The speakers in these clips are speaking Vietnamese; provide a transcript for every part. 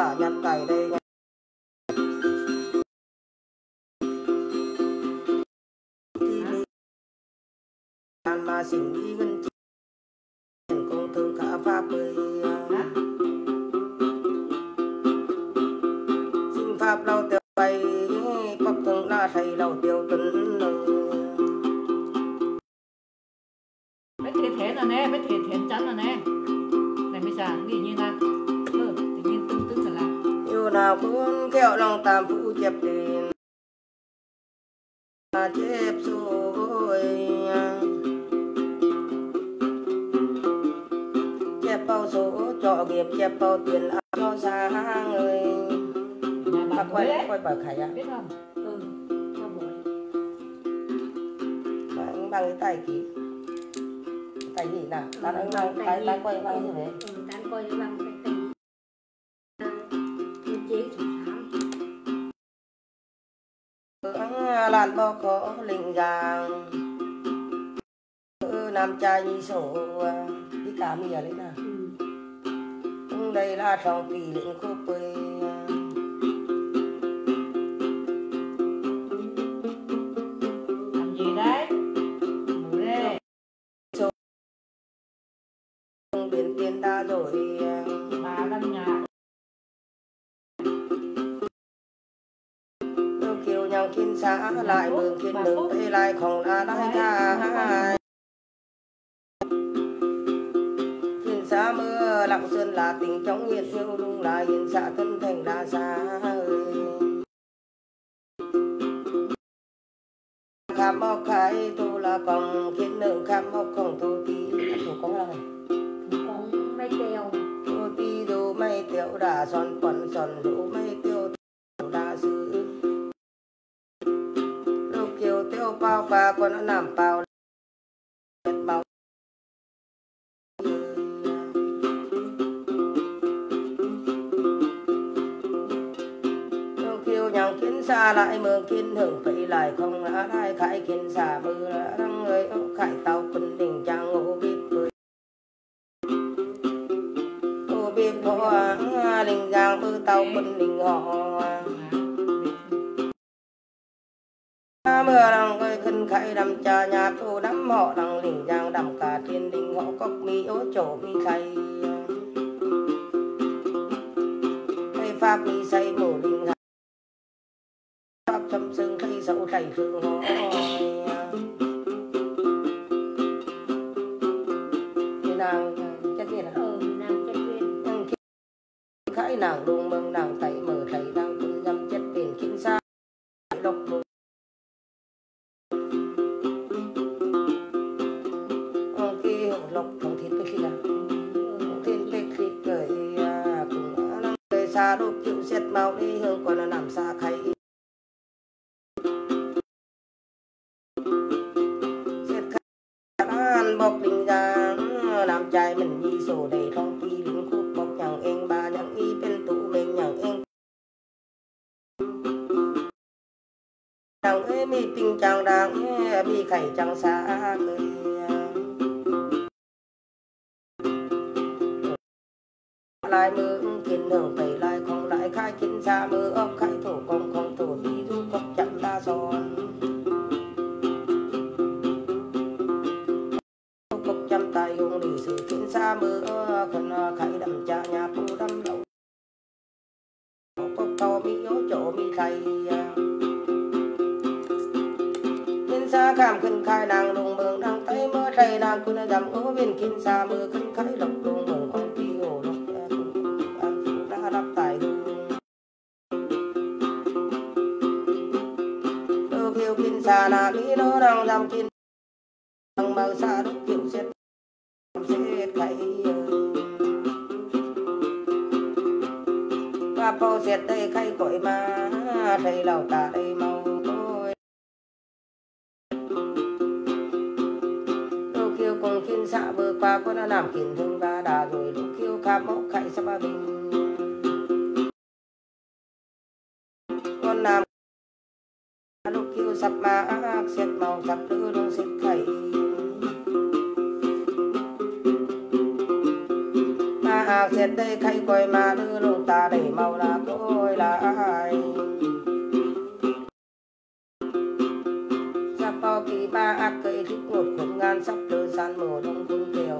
cả nhặt tại đây mà xin đi ngân công thương cả pháp bơi xin pháp lâu tiêu bay bắc thương la thầy lâu tiêu tuấn mấy thiệt rồi nè mấy thiệt chắn rồi nè này bây giờ nghĩ như là tự nhiên tương tự là yêu nào cũng kẹo lòng tam phụ chép tiền mà chép rồi chép bao số trọ nghiệp chép bao tiền cho sáng người bà quay bà khải à biết không cho buổi bằng cái tay kì tay gì nào tay quay bằng như vậy tay quay bằng cái chế thủ làn bao có linh giang nam trai như sổ đi cả mì ở đấy nào đây là trong tỷ lệ cô quê làm gì đấy ngủ đây biến tiền đã rồi bà đang nhà kiều nhau kiên xã lại mường kiên đường tây lại không là đại ca kiên xã mưa lặng sơn là tình trong hiện yêu đúng là hiện xã thân thành là xa khám bóc khai tu là còn kiến nương khám bóc không tu tí thủ có là con mấy tèo tu tí đồ mấy tiểu đã son quần son đồ mấy tiêu đã sư lúc kiều tiêu bao ba con nó nằm bao bao lúc kiều nhàng kiến xa lại mường kiến hưởng vậy lại không đã đại khải kiến xa mưa đang người khải tàu quân đình trang ngô biết cười ngô biết họ đình giang mưa tàu quân đình họ mưa đang ơi khân khải đầm trà nhà cô đắm họ đang lình giang đầm cả thiên đình họ cốc mi ố chỗ mi khay hay pháp mi say mổ đình pháp châm sưng thấy sâu thầy thương họ thì nàng chất viên à nàng chất viên khải nàng đùng mừng nàng tay mở thầy đang quân dâm chất tiền kín xa độc mừng lộc thằng thịt cái gì à thiên cái thịt cười cũng năm người xa đốt chịu xét màu đi hương còn là nằm xa khay xét khay ăn bọc đình ra làm trai mình đi sổ đầy thông tuy lính khúc bọc nhằng em ba nhằng y bên tủ mình nhằng em nhằng ấy mi tình chàng đang mi khải chàng xa cười lại mưa kiến hưởng vậy lại không lại khai kiến xa mưa ốc khai thổ công không thổ đi du cốc chậm đa son cốc chậm tài hùng đi sự kiến xa mưa khẩn khai đầm cha nhà phu đâm lậu cốc to mi ố chỗ mi thầy kiến xa cảm khẩn khai nàng đùng mường đang tay mưa thầy nàng quân dầm ố viên kiến xa mưa khẩn khai lộc đùng mường con kỳ hồ lộc đắp tài đô kiều kinh xa nà mỹ đô đang dằm kinh bằng màu xa đúc kiều xét khay và bao xét đây khay cội mà thầy lào tà đây màu ôi đô kiều cùng kinh xa vừa qua có nó làm kinh thương ba đà rồi đô kiều khám mốc khay sa ba bình con nam lúc kêu sắp mà xét màu sắp đưa đông xét khay mà nàng xét đây khay coi mà đưa lông ta đầy màu là côi là ai sắp bao kỳ ba ác cây thích một khẩn ngàn sắp đưa san mồ đông cung kiều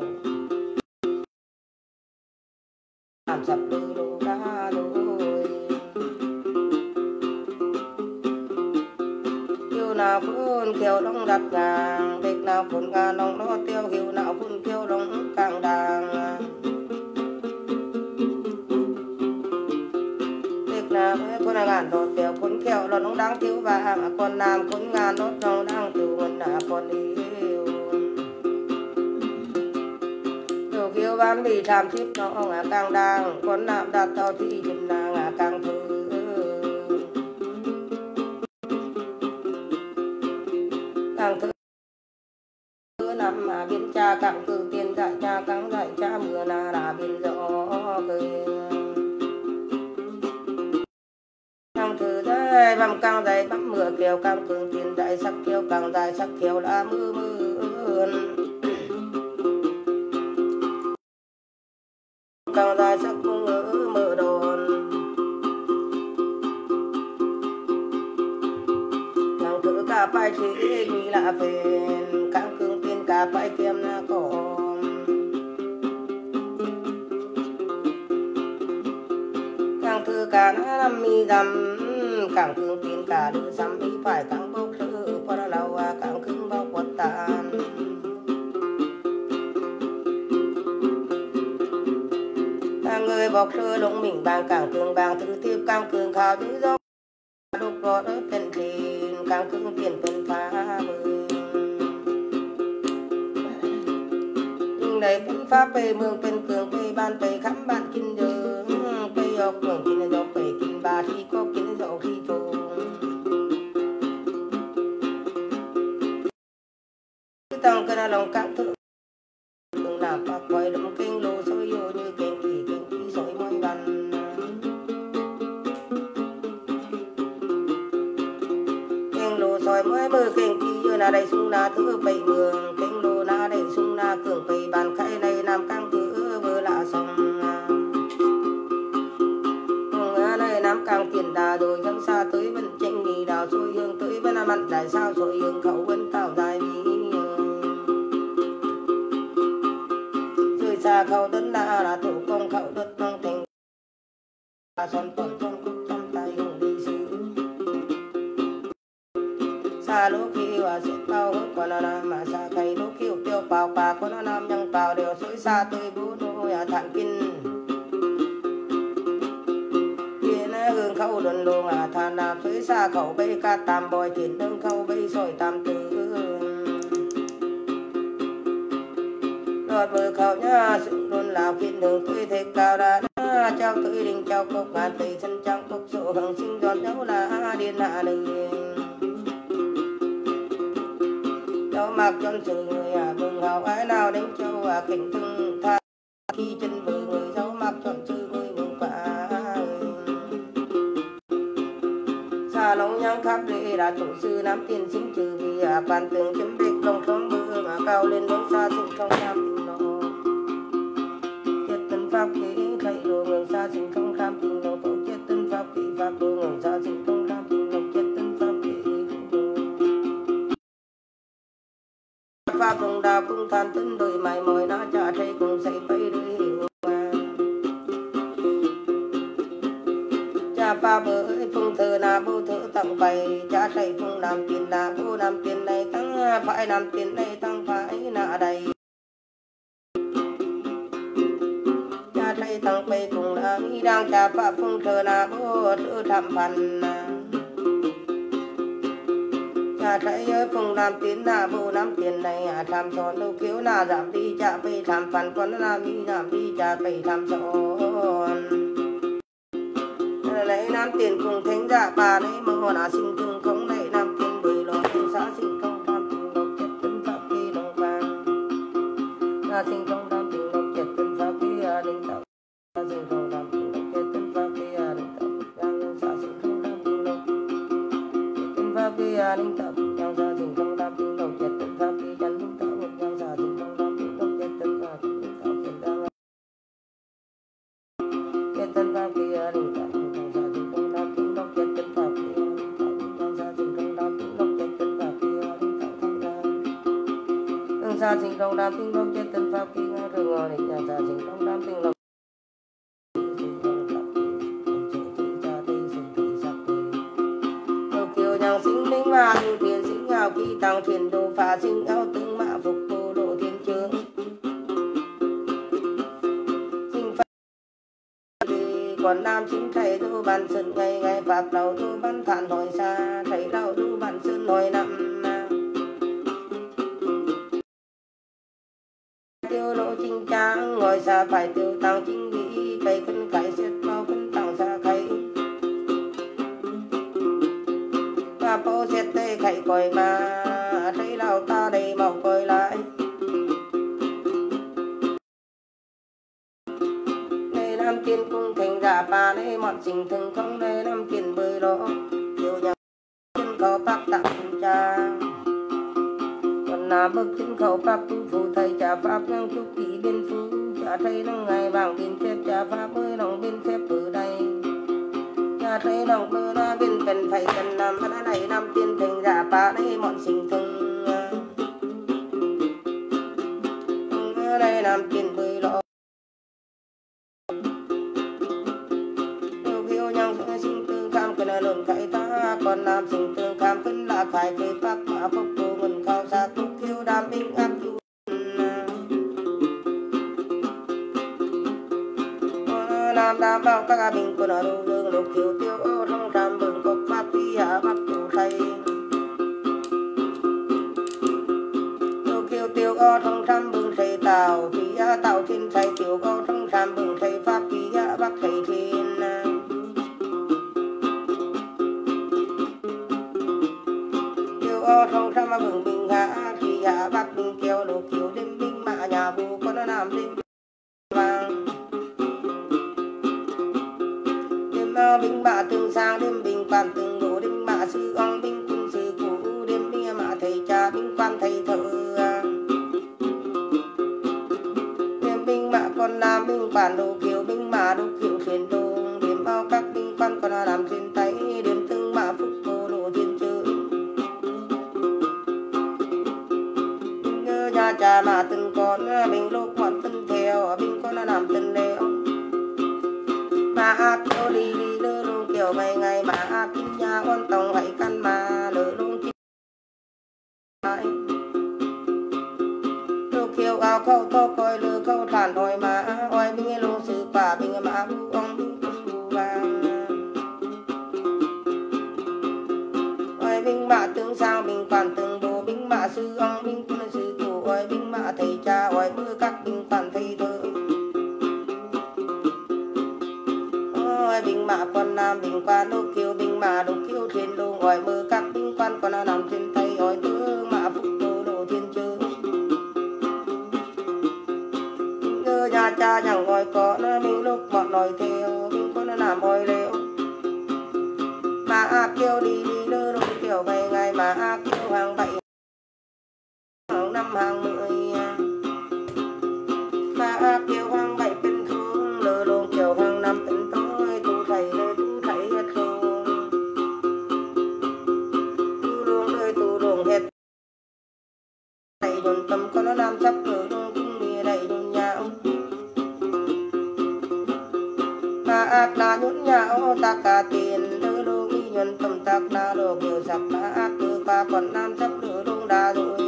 làm sắp đưa đồ đá đôi kiều nào phun kiều đông đặt ngàng địch nào phun ngà nòng nó tiêu kiều nào phun kiều đông càng đàng con ngàn đột tiểu con kẹo là nó đang thiếu vàng con nam con ngàn đốt nó đang thiếu con là con yêu tiểu kiều bán bị làm thiếp nó là càng đang con nam đặt tao thì chừng là càng thử càng thử năm mà biên cha càng từ tiền dạy cha càng dạy cha mưa là biên gió cười băm càng dài băm mưa kêu càng cường tiền đại sắc kêu càng dài sắc kêu là mưa mưa càng dài sắc mưa mưa đồn càng thử cả bài chỉ vì là phèn càng cường tiền cả bài kiếm là còn càng thử cả năm mi dầm càng cương tin cả đưa xăm đi phải càng bốc thư qua lâu càng cứng bao quật tàn càng người bọc thư lũng mình càng cương bàng thứ tiếp càng cương khao chứ gió đục rót ở tên thìn càng cương tiền tên phá bơi nhưng đây bên pháp về mương bên cường về ban về khám bạn kinh nhớ về học cường kinh dọc về kinh bà thì có kinh dọc thì phô tăng cơn lòng cảm thượng thường làm bạc quay lắm kênh lô soi vô như kênh kỳ soi môi văn kênh lô soi môi mơ kênh kỳ như là đầy sung na thứ bảy mường kênh lô na đầy sung na cường bảy bàn khai này làm căng thứ vừa lạ xong này nam càng tiền đà rồi dân xa tới vẫn tranh nghỉ đào sôi hương tới vẫn mặn dài sao sôi hương khẩu vẫn tạo dài vì xa khẩu đất là thủ công khẩu đất trong thành son tuần trong cúc trong tay hùng đi xứ xa lúc khi và sẽ bao hết còn là mà xa cây lúc khi tiêu bào bà có nó nam nhân bào đều xối xa tới bố nô nhà thẳng kinh kia nó hương khẩu đồn đồ thàn nam xối xa khẩu bây ca tam bòi thiền đơn khẩu bây sỏi tam tử đột bờ khẩu nhá sự luôn là phiên đường tôi thế cao đã trao tôi đình trao cốc ngàn tây sân trăng cốc sổ hằng sinh giọt nhau là điên hạ đời cháu mặc chân sự người mừng hào ái nào đến châu cảnh thương tha khi chân bờ người cháu mặc chọn sự người mừng quả xa lòng nhang khắp đây là tổ sư nắm tiền sinh trừ vì bàn tường chấm địch lòng không mưa mà cao lên đến xa sinh không nam pháp kỹ thầy đồ ngừng xa sinh không tham tình đồ cậu chết tân pháp kỹ pháp đồ ngừng xa sinh không tham tình đồ chết tân pháp kỹ pháp đồng đào cung than tân đời mày mỏi nó trả thầy cùng xây bay đời hiểu cha pha bởi phung thơ na bố thơ tặng bày cha thầy phung làm tiền na bố làm tiền này tăng phải làm tiền này tăng phải na đầy thầy tăng bày cùng là mi đang trả pháp phung thơ na bố thơ thảm phần cha thầy ơi phung làm tiền na bố làm tiền này tham son đâu kiếu na giảm đi cha bày thảm phần con na mi giảm đi cha bày thảm son lấy nam tiền cùng thánh giả bà đấy mà họ đã sinh thương không lấy nam tiền bởi lo tiền xã sinh không tham tiền độc chất tân pháp kỳ đồng vàng là sinh không tham tiền độc chất tân pháp kỳ đình tạo là sinh không tham tiền độc chất tân pháp kỳ đình tạo yang xã sinh không tham tiền độc tân pháp kỳ đình tạo yang xã sinh không tham tiền độc chất tân pháp kỳ chân tân pháp kia đình tạo thành sa sinh trong đam tiếng đốc chết tân pháp kia sa sinh trong đam tiếng đốc chết tân pháp kia đình tạo thành ra sa sinh trong đam tiếng đốc chết tân pháp kia thường ngồi định nhà sa sinh trong đam tiếng đốc sinh linh ma như thiên sinh ảo kỳ tăng thiên đồ phá sinh ảo tương mã phục cô độ thiên chương sinh pháp còn nam chính thầy tu ban sơn ngày ngày pháp đầu tu ban thản hỏi xa thầy đầu tu ban sơn hỏi năm tiêu lộ chính trang ngồi xa phải tiêu tăng chính vị cây cân cải xét bao cân tăng xa khay và bố xét tê khẩy coi mà thấy lao ta đầy màu coi lại đây nam tiên cung thành giả bà đây mọi sinh thường không đây nam tiên bơi lỗ yêu nhà chân khẩu bác tặng cha còn là bậc chân khẩu bác tu phụ thầy trả pháp năng chúc kỷ biên phú trả thầy năng ngày vàng biên phép trả pháp ơi lòng biên phép ở đây cha thấy lòng mơ ra biên cần phải cần làm cái này nam tiên thành giả bà đây mọi sinh thường đây nam tiên bơi lỗ yêu nhau sinh tương kham cần là lộn khai ta còn nam sinh tương kham cần là khai cây bác mà phúc cô ngân khao xa túc yêu đam binh áp chú nam đam bao các bình quân ở đâu dương lục kiều tiêu ô trong tràm bừng cốc pháp phi hạ bắc chủ thầy lục kiều tiêu ô trong tràm bừng thầy tàu phi hạ tàu thiên thầy tiêu ô trong tràm bừng thầy pháp phi hạ bắc thầy thiên tiêu ô trong tràm bừng bình hạ phi hạ bắc bình kiều lục kiều đêm binh mã nhà bù con nam đêm vàng binh mã tương sang đêm bình quan tương đổ đêm mã sư ông binh quân sư cũ đêm binh mã thầy cha binh quan thầy thợ đêm binh mã con nam binh bản đồ kiều binh mã đồ kiều thuyền đồ đêm bao các binh quan còn làm trên tay đêm tương mã phúc cô đồ thiên chơi nhớ nhà cha mà từng con bình lúc hoàn tân theo binh con làm tân leo mà áp cho đi đi lơ luôn kiểu ngày ngày mà áp kinh nhà quan tổng hãy căn mà lơ luôn kinh lô kiều áo khâu tô coi lơ khâu thản hỏi mà oi binh lô sư quả binh mà bu ông binh bu vàng oi binh mã tướng sang binh quản tướng đồ binh mã sư ông binh quân sư chủ oi binh mã thầy cha oi mưa các binh quản thầy thơ binh mã con nam binh quan đô kiều binh mã đô kiều thiên đô ngồi mơ các binh quan còn nằm trên tay hỏi tướng mã phục đô đồ thiên chư nhớ nhà cha chẳng ngồi có mình lúc bọn nói theo binh con làm hồi leo mà kiều đi đi lơ đô kiểu ngày ngày mà kiều hàng 7 hàng 5 hàng 10 mà kiều hàng 7 bên thương lơ đô kiểu hàng 5 bên tối tu thầy hết luôn tu luồng hết thầy đồn tâm con nó làm sắp rồi luôn cũng đi đầy đồn nhau mà ác là nhún nhau ta cả tiền lơ luôn đi nhuận tâm tạc là đồ kiểu sắp mà ác cứ qua còn nam sắp lửa luôn đà rồi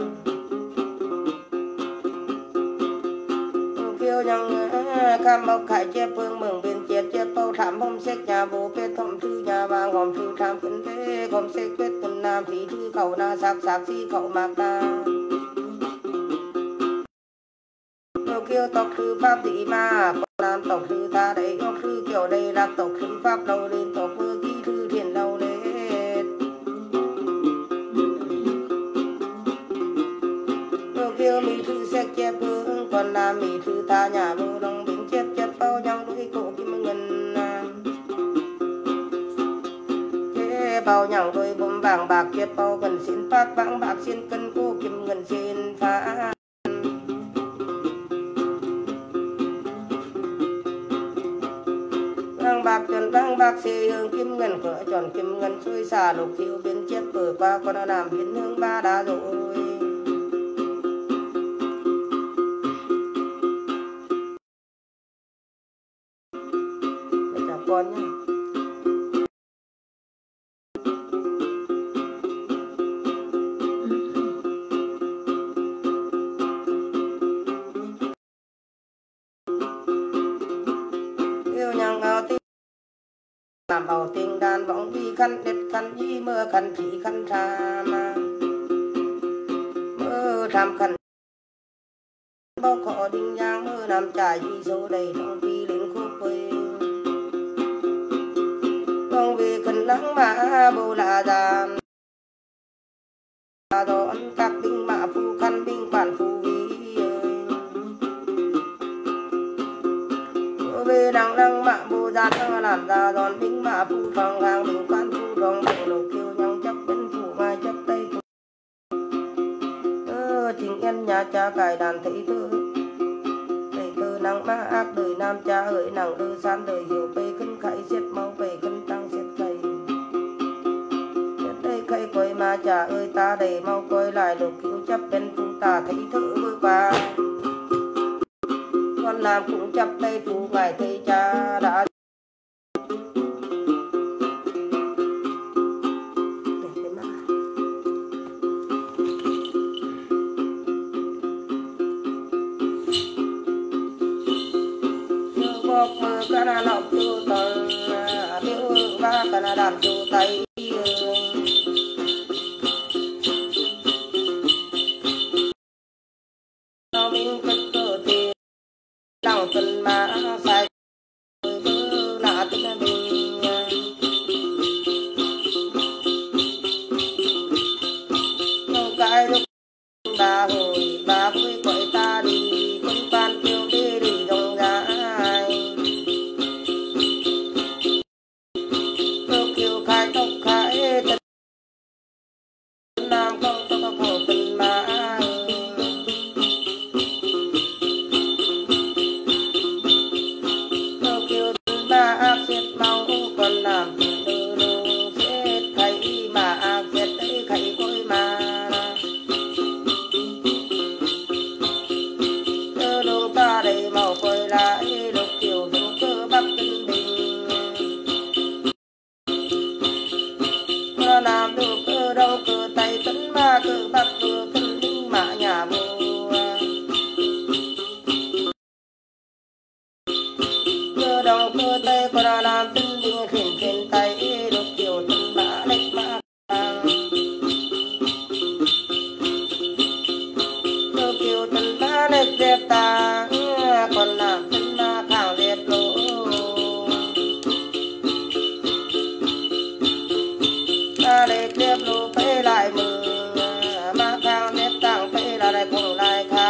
kêu nhằng cam bọc khải che phương mừng bên chết che bao thảm hôm xét nhà bố kết thông thư nhà vàng hòm thư tham kinh thế hòm xét kết tuần nam phí thư khẩu na sạc sạc si khẩu mạc ta yêu kêu tộc thư pháp thị ma còn nam tộc thư ta đấy tộc thư kiểu đây là tộc thư pháp đầu lên tộc mưa ký thư thiền đầu lên yêu kêu mỹ thư xét che phương còn nam mỹ thư ta nhà bố đồng bình chết chết bao nhau đuôi cổ kim ngân chế bao nhau đuôi bom vàng bạc chết bao gần xin phát vàng bạc xin cân cô kim ngân xin phá bạc tròn vang bạc xì hương kim ngân cửa tròn kim ngân xuôi xà lục thiệu biến chết vừa qua con đã làm biến hương ba đã rồi. Mẹ chào con nhé. Làm bảo tình đàn võng vi khăn đệt khăn y mưa khăn thị khăn tham mơ tham khăn bao khó đinh nhang mơ nằm trải vì số đầy trong pi lên khúc quê con về khăn nắng mà bồ là già đón các binh mã phu khăn binh bản phu về đằng đằng mạ bồ ra thăng làm ra đòn binh mã phu phòng hàng bình quan phu rong bình lục kêu nhang chấp bên phủ mai chấp tay phủ trình yên nhà cha cài đàn thấy thơ nắng ma ác đời nam cha hỡi nàng đơ san đời hiểu bê khân khải xiết máu bê khân tăng xiết cây xiết đây khay quay ma cha ơi ta đầy mau coi lại lục kêu chấp bên phủ ta thấy thơ vừa qua con làm cũng chấp tay phủ ngài thầy cha đã bọc mơ ca na lọc tu tần tiêu ba ca na đàn tu tay nó mình cất cơ thì lòng tình mà sai nạ tình mình trong cái lúc bà hồi bà vui quậy ta đi con pan kêu đi dòng ra kêu khai tóc khai tình nam không tóc khổ tình mà xiết mau còn làm từ lưng xiết khay mà xiết tới khay cối mà cơ đồ ta đầy màu quay lại lục kiểu đủ cơ bắc kinh bình nó làm đủ cơ đâu cơ tay tấn ma cơ bắc cơ kinh đinh mã nhà bồ đầu cơ tay có đã làm tinh đinh khỉnh trên tay đột kiểu tinh mã lệch mã đột kiểu tinh mã lệch dẹp ta còn làm tinh mã thảo dẹp lỗ ta lệch dẹp lỗ phải lại mừng mà thảo dẹp tảng phải là lại cùng lại khá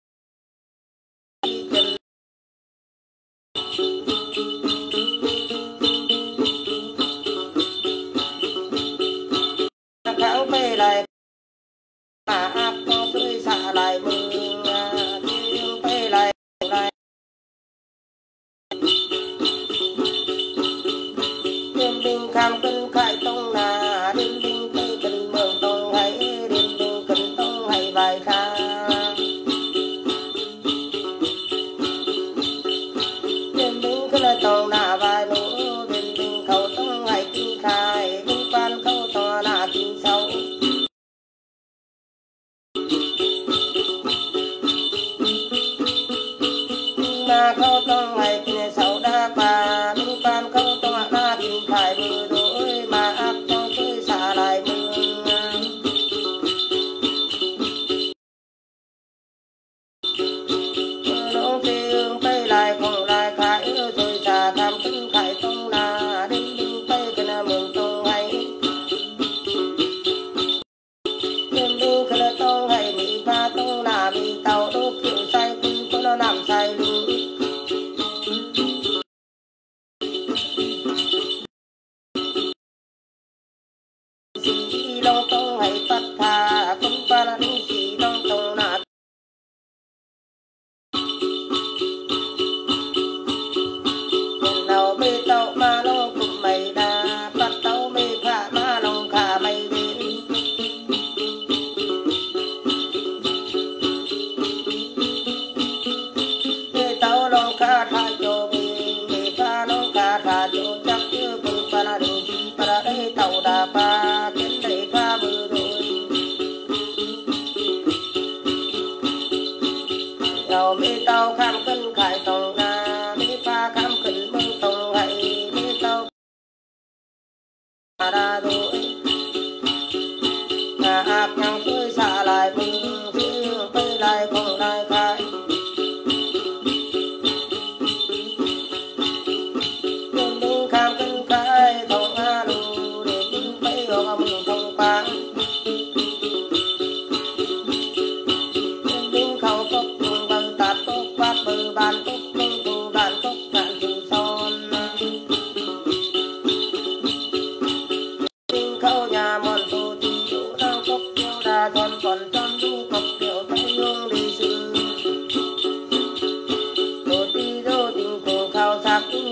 kháng phê lại mà áp có tươi xạ lại mừng tiếng phê lại đêm đinh khám cân khai tông là đêm đinh phê cần mường tông hay đêm đinh cần tông hay bài khá đêm đinh cứ là tông là vài lỗ đêm đinh khẩu tông hay kinh khai đinh quan khẩu tông là kinh sâu mà khẩu tông hay kinh sâu đa bà đinh quan khẩu tông là kinh khai bừa đối mà áp trong tôi xả lại mưa đỗ phi ương bay lại không lại khai tôi xả tham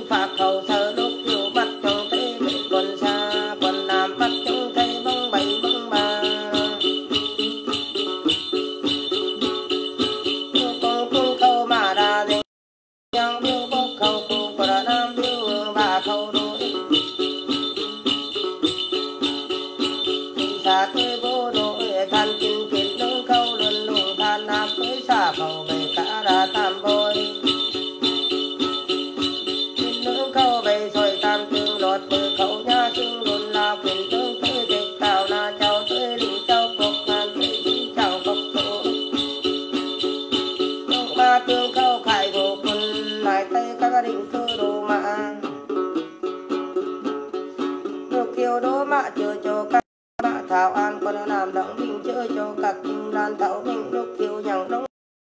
phạt khẩu thơ đốt kiều bắt trong thế về còn xa còn làm bắt trong thế bông bảy bông ba con cung khâu mà đà dình yang biêu bốc khâu cụ của đà nam biêu bà khâu đôi xa tươi vô đội than kinh kiến nâng khâu luân lùng than nam với xa khẩu về cả đà tam bôi nâng khâu về xoay tam tương lọt bờ khẩu nha xưng luân lao quyền tương tới dịch tạo na cháu tới lĩnh cháu cục hàn tới dính cháu cục số ma tương khâu khải gồ quân lại tay các gia đình cơ đồ mạ được kiều đố mạ chờ cho các mạ thảo an còn làm động mình chơi cho các kim lan thảo mình được kiều nhằng đông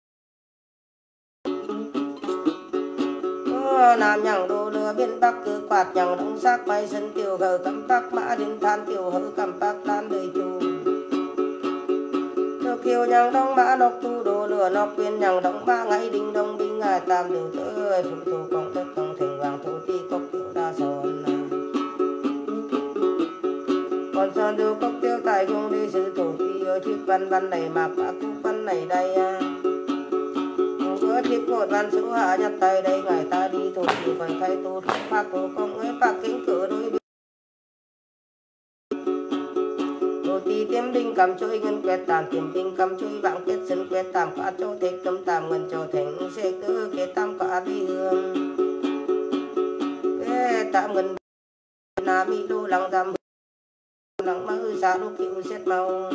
nam nhằng đồ lừa biên bắc cứ quạt nhằng đông sắc bay sân tiểu hờ cắm bắc mã đến than tiểu hờ cắm bắc lan đời chù được kiều nhằng đông mã nọc tu đồ lừa nọc viên nhằng đông ba ngày đinh đông binh ngài tam điều tới phụ thủ công tất công thành vàng thổ ti cốc tiểu đa son còn son điều cốc tiêu tài công đi sự thổ ti ở thuyết văn văn này mà cả phúc văn này đây bữa thuyết cột văn số hạ nhập tay đây ngày ta đi thổ ti phải thay tu phác thủ công ấy phác kính cửa đôi thổ ti tiêm đinh cầm trôi ngân quét tàm tiêm đinh cầm trôi vàng kết sân quét tàm cả châu thế cầm tàm ngân châu thành xe cơ kế tam cả đi hương kế tạm ngân nam mi đô lăng tam lăng mơ xa đô kiệu xét màu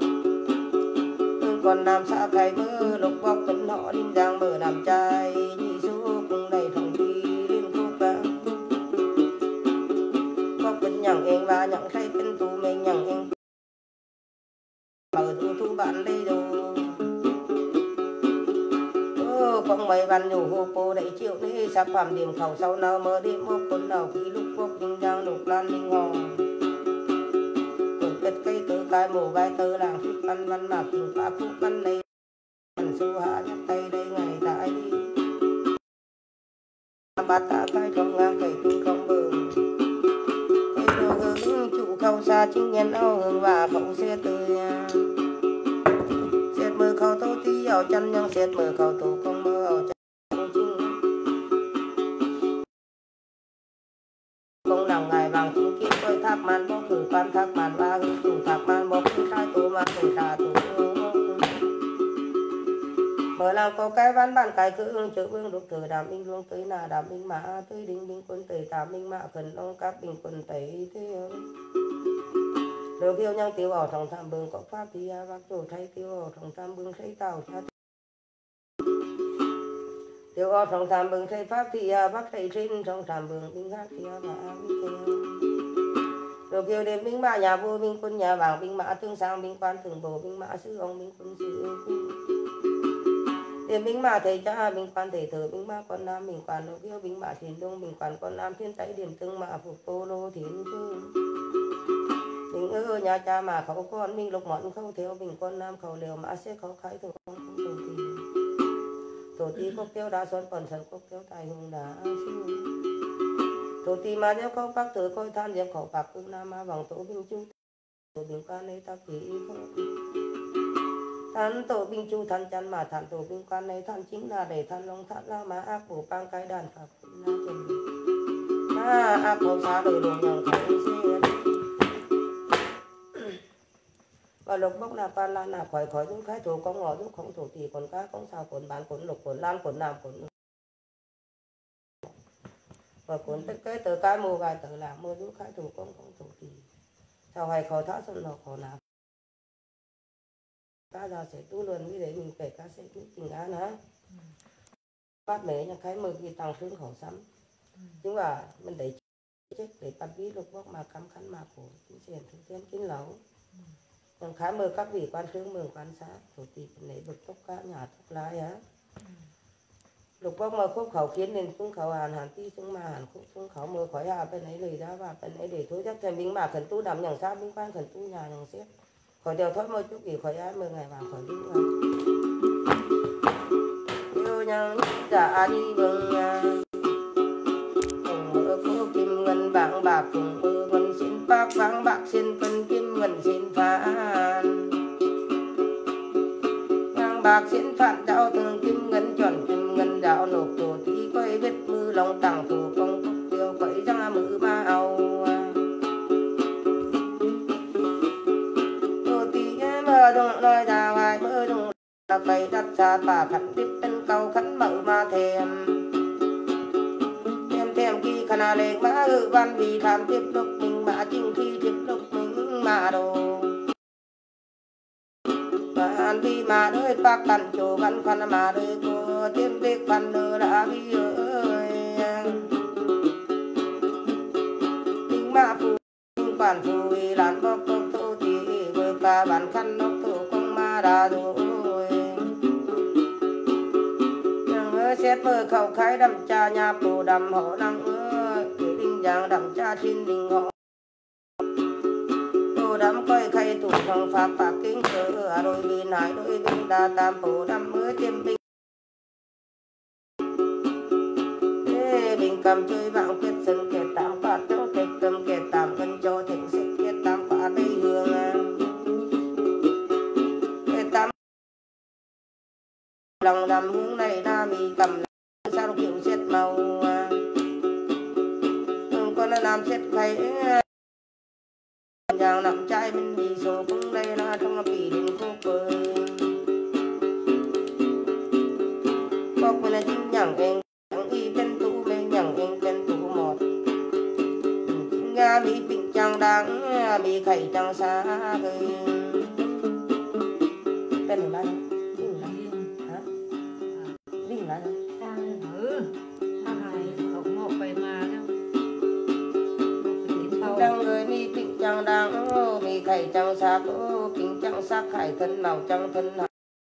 còn nam xã khai mơ lục bọc cấn họ đinh giang mở làm trai nhị số cùng đầy phòng thi liên khúc vang bọc cấn nhằng em và nhằng khai cấn tu mình nhằng em mở thu thu bạn đây đồ không mấy văn nhủ hô cô đẩy chịu đi sắp phạm điểm khẩu sau nào mơ đêm mốc quân nào khi lúc quốc đinh giang lục lan linh hò kết cây tứ cái mồ vai tứ làng phút văn văn mạc tình phá phúc văn này văn su hạ nhắc tay đây ngày tại đi bát ta cái trong ngang cày tu không bờ cây đồ hướng trụ khâu xa chính nhân áo hương và khẩu xe tươi xét mơ khẩu tô tí ảo chân nhưng xét mơ khẩu tô không mơ ảo chân chính công nàng ngài vàng chính kiếp coi thác man bó cử quan thác man ba hương chủ thác man bó cử khai tổ man tổ trà tổ mở làm có cái văn bản cái cứ hương chữ vương đục thử đàm minh luông tới nà đàm minh mã tới đinh binh quân tới tám minh mã khẩn ông các bình quân tới thế được yêu nhau tiêu ở trong tham bương có pháp thì bác chủ thay tiêu ở trong tham bương thấy tàu cha tiêu ở trong tham bương thấy pháp thì bác thầy trên trong tham bương binh khác thì bà được yêu đến binh mã nhà vua binh quân nhà vàng binh mã tương sang binh quan thường bộ binh mã sư ông binh quân sư tiền binh mã thầy cha binh quan thầy thờ binh mã con nam binh quan được yêu binh mã thiên đông binh quan con nam thiên tây điểm tương mã phục tô lô thiên chương mình ở nhà cha mà khẩu con mình lục mọn không theo mình con nam khẩu liều mà sẽ khẩu khai thủ không tổ ti cốc tiêu đá xuân còn sân cốc tiêu tài hùng đá siêu tổ ti mà nếu không bác tử coi than diệp khẩu bạc cưng nam mà bằng tổ binh chu tổ binh quan này ta kỹ không than tổ binh chu than chăn mà than tổ binh quan này than chính là để than long than la mà ác bổ bang cái đàn phật na chân ác khẩu xa đời đồ nhằng khẩu xe và lục bốc là pan lan là khỏi khỏi những cái thủ công ngõ giúp không thủ thì còn cá không sao còn bán còn lục còn lan còn nam còn và còn tất cái từ cái mua vài từ làm mua giúp cái thủ công không thủ thì sau hay khó thoát xong nó khó nào cá ra sẽ tu luôn như để mình kể cá sẽ cũng tình án hả bắt mẹ nhà cái mực gì tăng thương khẩu sắm nhưng mà mình để chết để bắt bí lục bốc mà cắm khăn mà cổ chính tiền thực tiên kín lẩu còn khá mơ các vị quan trương mường quan sát thủ tịch lấy bực tốc cá nhà tốc lái á lục bốc mà khúc khẩu kiến nên xuống khẩu hàn ti xuống mà hàn khúc xuống khẩu mơ khỏi hà bên ấy lời ra và bên ấy để thối chắc thêm binh mà khẩn tu đầm nhằng sao binh quan khẩn tu nhà nhằng xếp khỏi đều thoát mơ chút gì khỏi ai mơ ngày vào khỏi binh quan yêu nhau giả đi vâng ngân vàng bạc cùng ngân xin bạc vàng bạc xin cân kim ngân xin phản vàng bạc xin phản trao thường kim ngân chuẩn kim ngân đạo nộp tổ tí quay vết mưa lòng tặng thủ công cốc tiêu quấy ra mưa ba ao tổ tí mơ đông nói ra ngoài mơ đông là quay đặt xa bà khăn tiếp tân cầu khăn mở ma thèm thèm khi khana lệ má ư văn vì tham tiếp lúc mình mà chính khi tiếp lúc mình mà đồ bạn vì mà đôi bác cần chỗ văn khăn mà đôi cô tiêm tiếc khăn nơ đã vì ơi mình mà phụ quản phụ vì làm bóc bóc thô thì với cả bản khăn nóc thô không mà đã rồi xét mơ khẩu khai đầm cha nhà phù đầm hộ năng linh giang đầm cha thiên đình hộ phù đầm coi khay tủ phòng pháp bạc kính cỡ đôi bên hải đôi bên đa tam phù đầm mới tiêm binh bình cầm chơi vạng quyết sân kẹt tam quạt cho kẹt cầm kẹt tam cân cho thịnh xích kẹt tam quả đây hương kẹt tam lòng đầm hướng này na mì cầm sao kiểu xét màu con làm xét khay giang nằm trai mình bị số cũng đây là trong bị đình cô bơi có con là chính nhằng em chẳng y bên tủ bên nhằng em bên tủ một chính ga bị bình chẳng đáng bị khẩy chẳng xa rồi tên là đang người mi bình chẳng đáng mi khẩy chẳng xác kính chẳng xác khải thân màu chẳng thân hại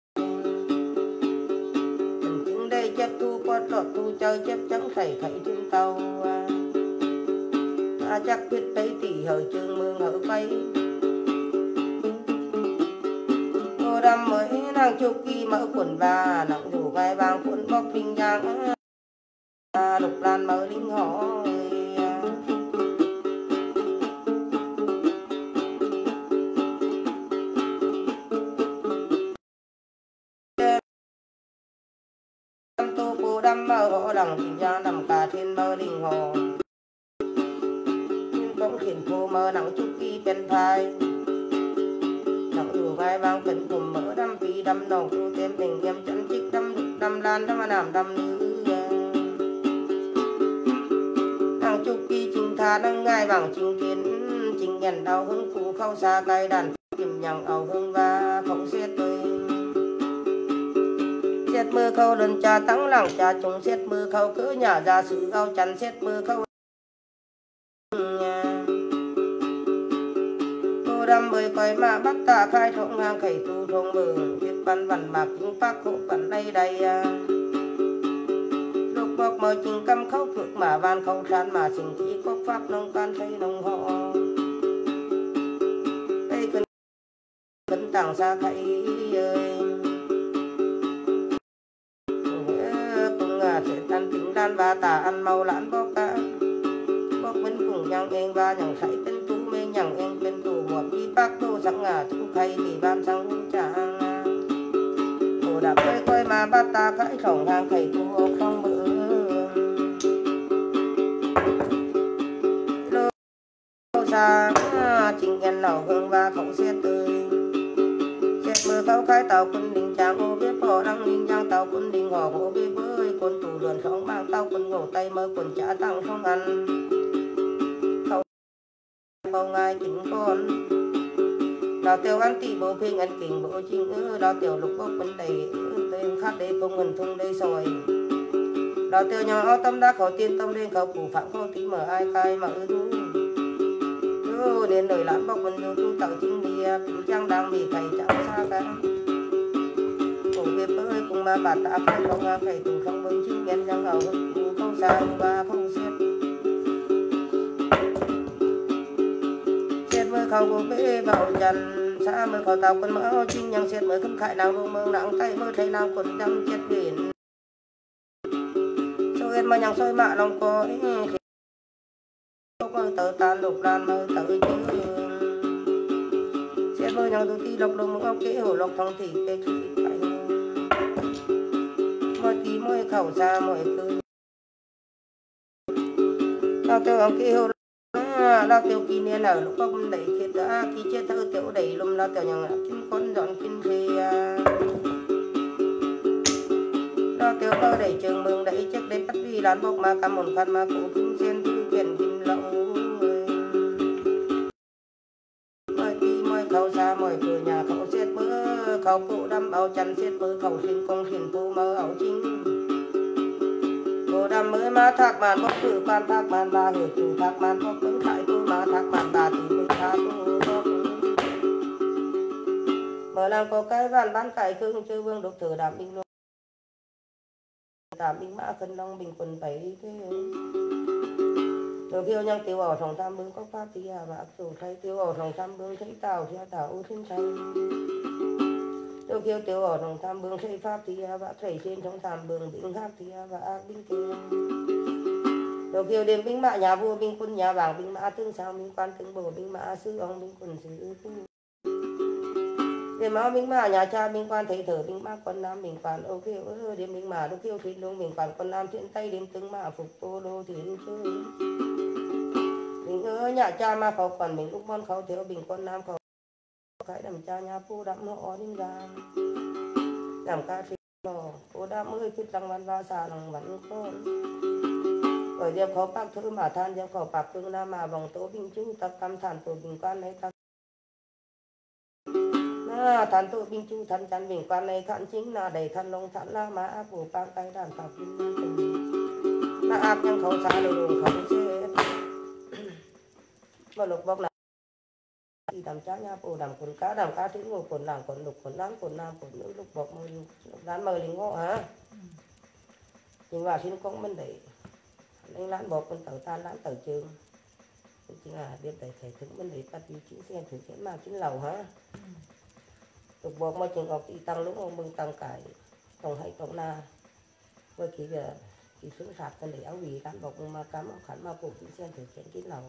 chính đây chép thu quát lọt thu chơi chép chẳng khẩy khẩy trên tàu chắc biết thấy tỷ hở trường mương hở quay cô đâm mới nàng chục kỳ mở quần và nặng đủ gai vàng quần bóc bình giang lục lan mở linh họ đâm mơ hộ đằng tình ra nằm cả thiên mơ linh hồ nhưng cũng khiến cô mơ nặng chút kỳ bên thai nặng đủ vai vang phấn cùng mỡ đâm phí đâm nồng tu thêm mình em chân chích đâm đục đâm lan đâm nam đâm nữ nặng chút kỳ trình tha nâng ngai bằng trình kiến trình nhận đau hứng phú khâu xa cay đàn tìm nhận ẩu hương và không xét tôi xét mưa khâu lần cha tăng lặng cha chúng xét mưa khâu cứ nhà ra sự gao chắn xét mưa khâu cô đâm bơi coi mà bắt ta khai thông ngang khẩy tu thông bờ biết văn văn mạc chính bác hộ văn đây đây lúc bọc mơ chính căm khâu phước mà van khâu tràn mà sinh khí có pháp nông can thấy nông họ đây cần tặng xa khẩy sẽ tan tính đan và tà ăn màu lãn bóc cá bóc bên cùng nhang em và nhang khải tên tú mê nhang em bên tù một đi bác đô sẵn chú khay thì ban sang hung tràng hồ đạp quay quay mà bắt ta khải khổng hàng khải tu hộp không bự lô xa trình nhân nầu hương và khổng xét tươi xét mưa khâu khai tàu quân đình trang ô biết phò đăng linh giang tàu quân đình hò hồ biết bơi quân tù đường không mang tàu quân ngủ tay mơ quân trả tăng không ăn khâu bao ngày kính con đào tiêu ăn tỷ bộ phim ăn kính bộ chinh đào tiểu lục bốc vấn đầy tên khác đây không ngần thung đây rồi đào tiêu nhỏ tâm đắc khẩu tiên tâm lên khẩu phủ phạm khẩu tí mở ai cai mà đến đời lãn bóc mình vô tu tàu chính bia cũng chẳng đang bị thầy chẳng xa cả cùng việc ơi cùng mà bà ta phải không ngang thầy tù không bưng chính nhân chẳng hầu không xa và không xét xét mới khẩu của bế vào dần xa mới khẩu tàu quân mỡ chính nhân xét mới khâm khải nàng đô mơ nặng tay mới thấy nàng quần trăm chết biển số em mà nhằng soi mạ lòng có mơ tờ tan lục đàn mơ tờ chứ sẽ mơ nhau tu ti lộc lồng mơ kế hồ lộc thông thị kế khí phải mơ tí mơ khẩu xa mơ cơ lao tiêu ông kế hồ lao tiêu kỳ niên ở lúc không đẩy chết đã khi chết thơ tiểu đẩy lùm lao tiêu nhàng kim con dọn kim phê lao tiêu mơ đẩy trường mừng đẩy chết đẩy bắt vi đàn bốc mà cầm một khăn mà cổ kim sen thư quyền kim lậu mời tí mời khẩu xa mời cửa nhà khẩu xét mơ khẩu phụ đâm áo chăn xét mơ khẩu xin công xin tu mơ áo chính cô đâm mới mà thác màn bốc cử quan thác màn ba hửa chủ thác màn bốc cứng tại tu mà thác màn ba từ bưng thác tu bốc mở làm có cái văn bán cải cưng chơi vương độc tử đảm binh luôn đảm binh mã khân long bình quần bảy thế được kêu nhang tiêu ở trong tam bướng có pháp thì mà áp dụng thay tiêu ở trong tam bướng thấy tàu thì tàu ưu thiên thành được kêu tiêu ở trong tam bướng thấy pháp thì và thầy trên trong tam bướng binh khác thì và ác binh kêu được kêu đêm binh mã nhà vua binh quân nhà vàng binh mã tương sao binh quan tương bổ binh mã sư ông binh quân sư đêm máu binh mã nhà cha binh quan thầy thờ binh mã quân nam binh quan ô kêu đêm binh mã được kêu thịt luôn binh quan quân nam thiện tây đêm tướng mã phục tô đô thiện chơi mình ơi nhà cha mà khẩu còn mình lúc con khẩu thiếu bình quân nam khẩu cái đầm cha nhà phu đắm họ đi ra làm ca phi lò phu đắm ơi thích răng văn va xà lòng vẫn con rồi giờ khẩu bạc thứ mà than giờ khẩu bạc phương nam mà vòng tố bình chú tập cam thản tổ bình quan này ta thản tổ bình chú thần chăn bình quan này thản chính là đầy thần long thản la mà áp bổ bang tay đàn phạt bình mà áp nhân khẩu xa đồ khẩu xe mà lục bọc này thì đàm cha nhà bồ đàm cá thứ ngô quần làng quần lục quần nam quần nữ lục bọc mơ lán mơ lính ngõ hả nhưng mà xin con bên đấy anh lán bọc con tàu tan lán tàu trường chính là biết đấy thể thức bên đấy bắt đi chính xe thử cái mà chính lầu hả lục bọc mà trường học thì tăng lúc ông mừng tăng cải tổng hay tổng na với khi giờ thì xuống sạp bên đấy áo vì lán bọc mà cắm áo khăn mà cổ chính xe thử cái chính lầu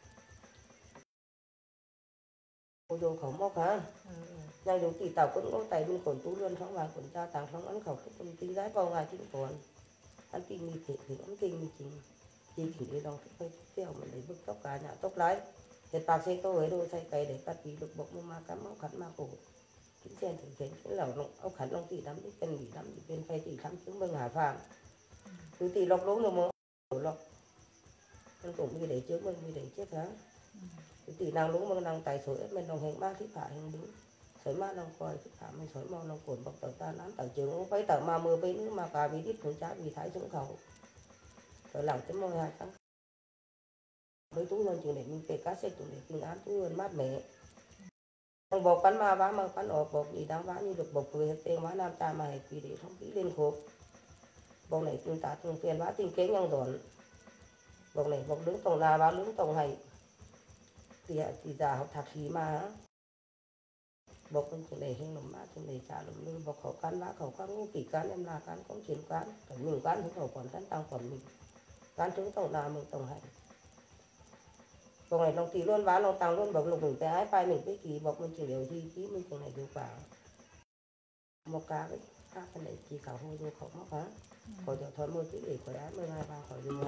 cô dâu khẩu mốc hả? Nhang đúng tỷ tàu cũng có tay bên quần tú luôn sống vàng quần cha tàng sống ăn khẩu cái công ty gái vào ngày chính còn ăn tin như thế thì cũng tin như chính chỉ đi đâu cái phơi tiêu mình để bức tóc cả nhà tóc lái để bạc xe tôi ấy đôi say cây để bắt bị được bọc mà cắm áo khăn mà cổ chính xe thử cái lẩu áo khăn long tỷ đắm cái chân bị đắm bên phay tỷ thắm xuống bên hà phàm từ tỷ lọc lố nữa mà lọc anh cũng đi để trước mình đi để chết hả? Tỷ nàng lúc mà nàng tài sỏi mình đồng hành ba thiết phá hình đúng sỏi ma đồng coi thiết phá mình sỏi màu đồng cồn bọc tờ ta nán tờ trường phải tờ mà mưa với nước mà cả vì ít cũng trái vì thái xuống khẩu rồi làm cái môi hai tháng với túi lên trường để mình về cá xe trường để bình án túi lên mát mẻ thằng bọc bắn ma vá mà bắn ổ bọc gì đáng vá như được bọc cười hết tên vá nam cha mà hệ kỳ để không kỹ lên khổ bọc này chúng ta thường phiền vá tình kế nhau rồi bọc này bọc đứng tổng là vá đứng tổng hay thì già học thạc sĩ mà bọc con trường này hình lồng mát trường này trả lồng lưng bọc khẩu cán vá khẩu cán ngũ kỷ cán em là cán công chiến cán phải mình cán thứ khẩu còn cán tăng còn mình cán trứng tổng là mình tổng hành bọc này lòng tỷ luôn vá lòng tăng luôn bọc lục mình tay ái bay mình cái kỳ bọc mình chỉ đều thi ký mình trường này hiệu quả một cá với các cái này chỉ cả hôi vô khẩu móc hả khỏi giờ thôi mua chữ để khỏi ái 12 ba khỏi dùng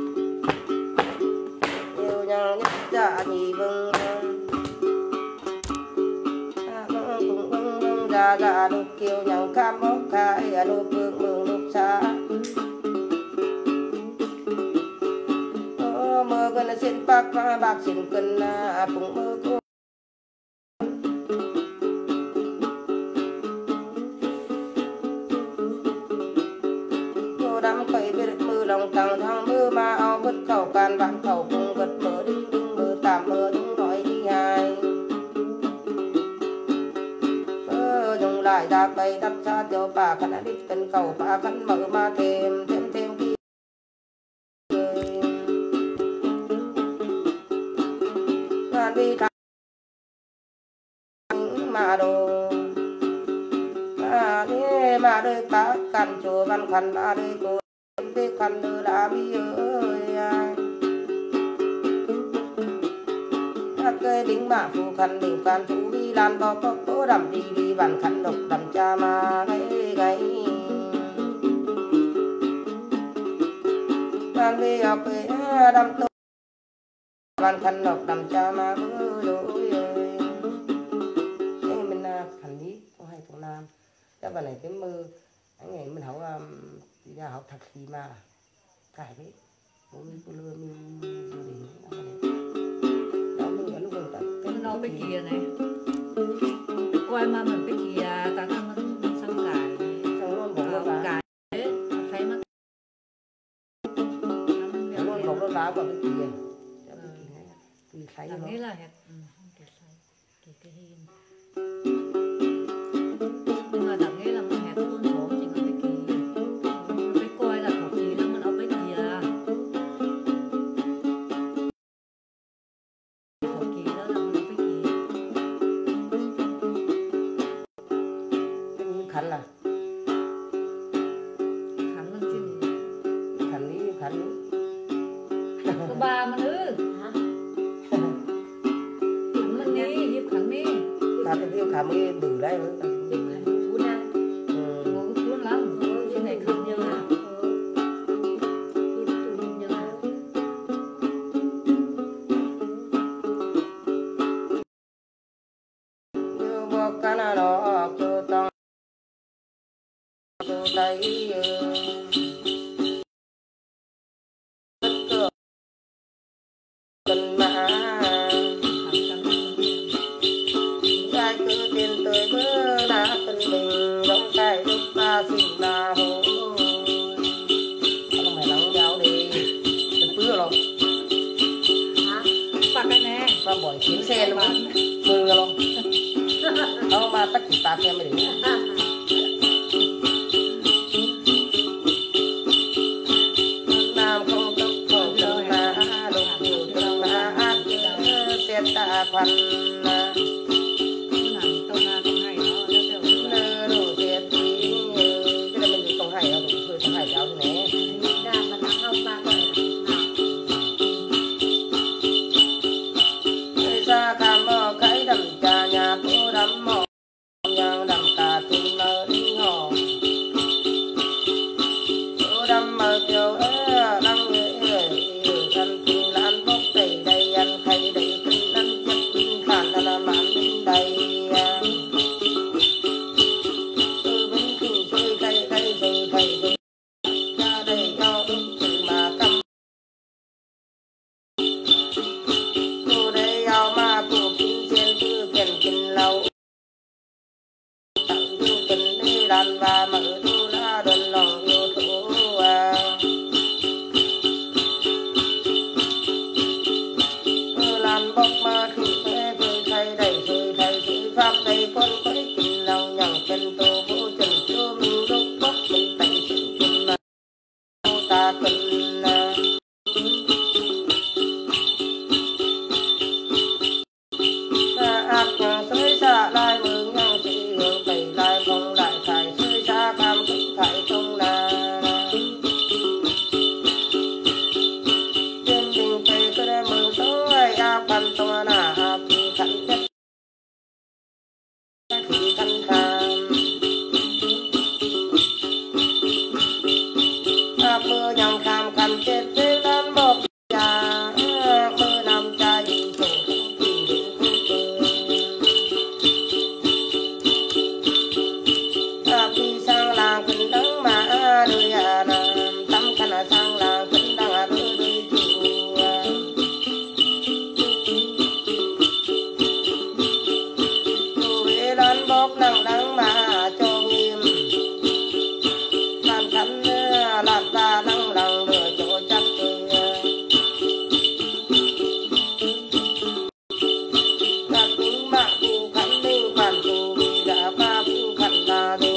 yêu nhau nhất dạ nhị vâng cùng vâng dạ đục kiều nhau cam mốc khai đục phương mường đục xa mơ gần xin bạc xin cần phụng mơ cô cô đám quậy biết mưa lòng tăng thang mưa mà ao vứt khẩu can vạn khẩu cùng vật mơ đinh đinh mơ tạm mơ đúng nói đi hai dùng lại ra cây đắp xa tiêu bà khăn đã đít cần cầu bà khăn mở mà thêm khi ngàn vi thang mà đồ mà đời cá cằn chùa văn khăn mà đời cô biết khăn đưa đã bi ơi đinh mạ phù khăn đỉnh can phú vi lan bò bốc bố đầm đi đi bàn khăn độc đầm cha ma gáy gáy bàn vi học về đầm tô bàn khăn độc đầm cha ma bố lối cái mình thành lý có hai thằng nam cái bài này cái mơ anh ngày mình học đi ra học thật gì mà cải đấy bố mình cô lừa mình rồi để đó mình ở lúc gần tận cái nóไปเกียร์ไหนกล้วยมาเหมือนไปเกียร์แต่ถ้ามันสังกาย xong luôn bóng nó đá กายใช้มา luôn bóng nó đá vào cái kia thì thấy อย่าง nó นี้แหละเห็ดเกใส่เกหินมาจากนี้เราเห็ดต้นโผล่จริงเอาไปเกียร์ไปกล้วยแล้วของกีแล้วมันเอาไปเกียร์ของกีแล้วเรามันเอาไปเกียร์ cái như khánh là ขันมันจริง khánh lý ก็บามันฮะขันมันนี่ยิบขันนี่ ta cái tiêu khám cái bự đấy với หยิบขันฟูนะโอ้คุ้นล้ำที่ไหนขันเยอะนะหยิบตุนยังไง như bọc cái nào đó cho tao cho tay tất cả cần mà trai cứ tiền tới bữa đã tân bình đóng tay lúc ta xin là hồ không phải lắng giáo đi tân bữa rồi ฮะปักไอ้แน่มาบ่อยเขียนเส้นมันมือลงเอามาตักกีตาร์แกไม่ได้น้ำคงตกคงตกมาลงอยู่ตรงมาเสียตาควันหนังตัวนาต้องให้เนาะแล้วเดี๋ยวเนื้อดูเสียทีจะได้มันอยู่ตรงให้เราดูช่วยทำให้เราที่ไหนได้มันเข้ามาก่อน sa cam mò cái đầm trà nhà phố đầm mò nhang đầm cà tin mơ đi hò phố đầm mơ kiều đăng nghệ thân tin lan bốc đầy đầy ăn khay đầy tin ăn chất tin khàn là mạn tin đầy từ bên kinh chơi cây cây rồi thầy rồi ra đây cho đúng chừng mà căm cô đây ao ma cô kín trên tư kèn kín lâu tặng du kín đi đàn và mở thu la đơn lòng yêu thú lan bốc ma thử thế rồi thay đầy rồi thay rồi pháp đầy con quấy kín lòng nhằng chân tô vô trần chưa mình lúc bốc mình tạnh chịu kín mà ta cần ác xơi xa lại mừng nhau chỉ hướng tẩy lại không lại phải xơi xa cam cũng phải không là trên tình tây tôi đã mừng số ai áp văn tôi là áp thì khăn chất thì khăn khăn áp mưa nhằng kham khăn chết thế lan bọc già mưa nằm cha nhìn chỗ sang làng kinh đắng mà đôi tâm khăn sang làng kinh đắng đôi chủ về đón bốc nắng đắng mà cho nghiêm làm khăn làm ta nắng lòng đưa chỗ chắc các những mạng phù khăn linh phản phù vì đã pha phù khăn là rồi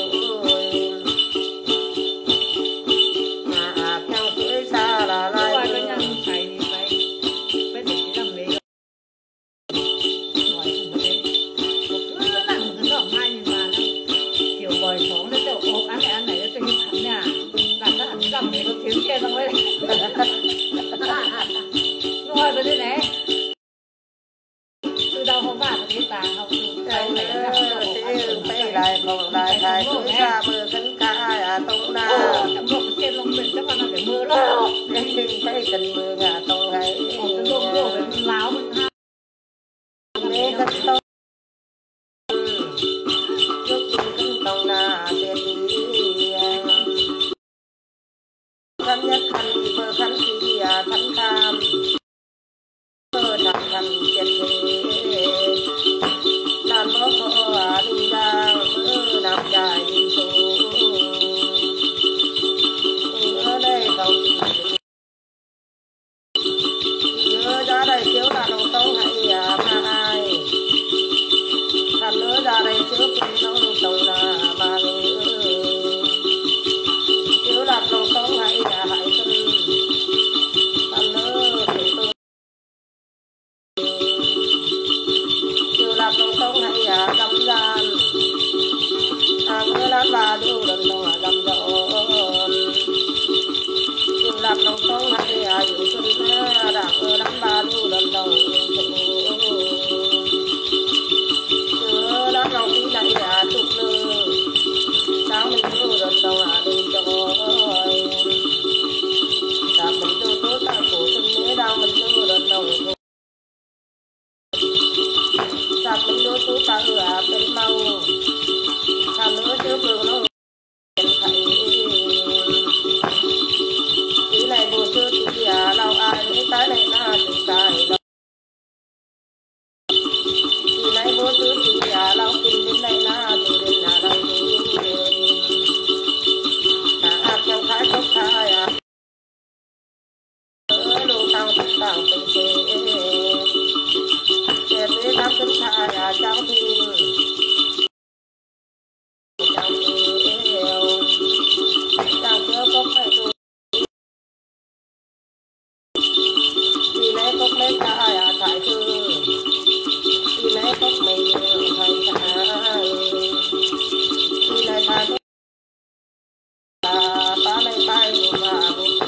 xa là lại qua cái nhân thầy phải để làm lễ ngoài không thế cứ làm cái đó mai nhưng mà kiểu bồi sống nó kiểu ốp ăn này nó cho như thằng nhà làm nó hẳn làm lễ nó thiếu kia xong rồi ngồi bên đây này từ đầu ต่างเป็นเศษนี้ทำขึ้นชายเจ้าทีเจ้าเอวเจ้าเชื้อพกไม่ดูทีไหนพกไม่ชายถ่ายคือทีไหนพกไม่ใครชายทีไหนทายป้าไม่ไปมาบุก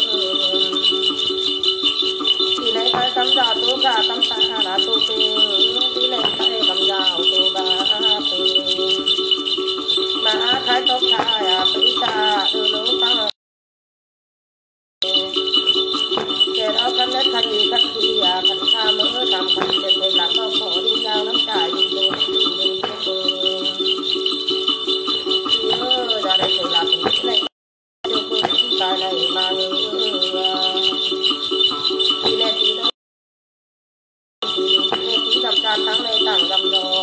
ทีไหนไปกำยาวตัวกากำตาหนาตัวเป็นทีไหนไปกำยาวตัวบาเป็นมาขายตกขายปีตาดูตั้งเจ้าคันเล็กคันดีคันดีคันข้ามือทำคันเด็กหลังก็ขอดียาวน้ำตาอยู่ตัวจะได้ถึงหลับถึงเลยดูปืนตายเลยมาเลยทีเล็กทีน้อยทีทำการทั้งในต่างกำยอ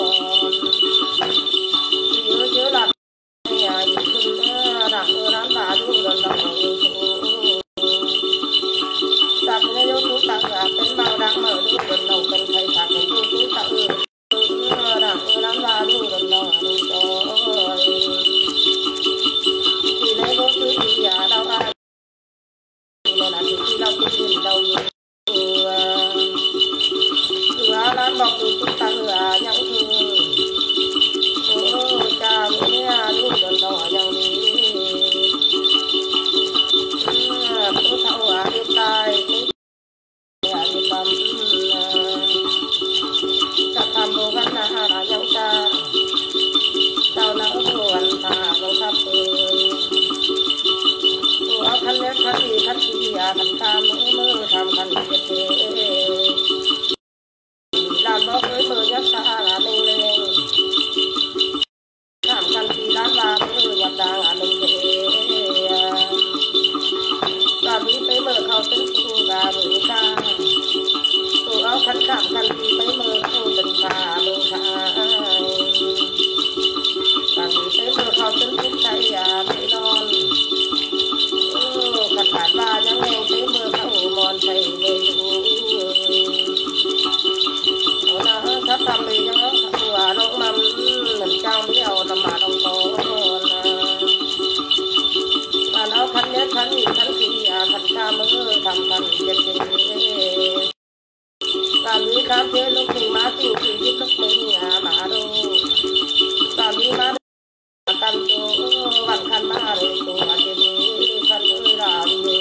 เยอะหลับเนี่ยอยู่ขึ้นหลังร้านบาดูดันดังจากในยุคทุกต่างเป็นเบาดังเหมือนดูดันเราเป็นใครจากในยุคทุกต่างหลังร้านบาดูดันดังดูจอยที่ในยุคทุกอย่างเราได้ในนาทีที่เราคิดเราอยู่ร้านบอกทุกต่างยังคือจามเนี่ยดูดันดังยังนี้ผู้เฒ่าอาตายอาตำจะทำโบกันนาหายังตาเจ้าหน้าวันตาลงทับเอ๋ยตัวคันเล็กคันดีคันดีคันตามมือทำคันเด็ดเอ๋ลานบอกเอ๋ยมือยัดตาหนึ่งเลงทำคันดีล้านบามือยัดตาหนึ่งเอ๋ตอนนี้ไปเมื่อเขาเป็นผู้กาหรือตาตัวเอาคันข้ามคันดีไปเมื่อเขาเป็นตาลงทางตอนนี้ไปเมื่อเขาเป็นผู้ใจไม่นอนขัดขาดว่ายังแรงไปเมื่อเขามอนใจเลยเอาละถ้าทำเลยยังหัวน้องมันเหมือนเจ้าไม่เอาน้ำมาลงโตเอาคันเล็กคันดีคันดีคันข้ามือทำคันเด็ดเด็ดตอนนี้ข้ามเทลูกถึงมาสิ่งที่ยึดลูกมึงมาดูตอนนี้มากันตัววันคันมาเลยตัวเจนีคันเอ้ยรามเย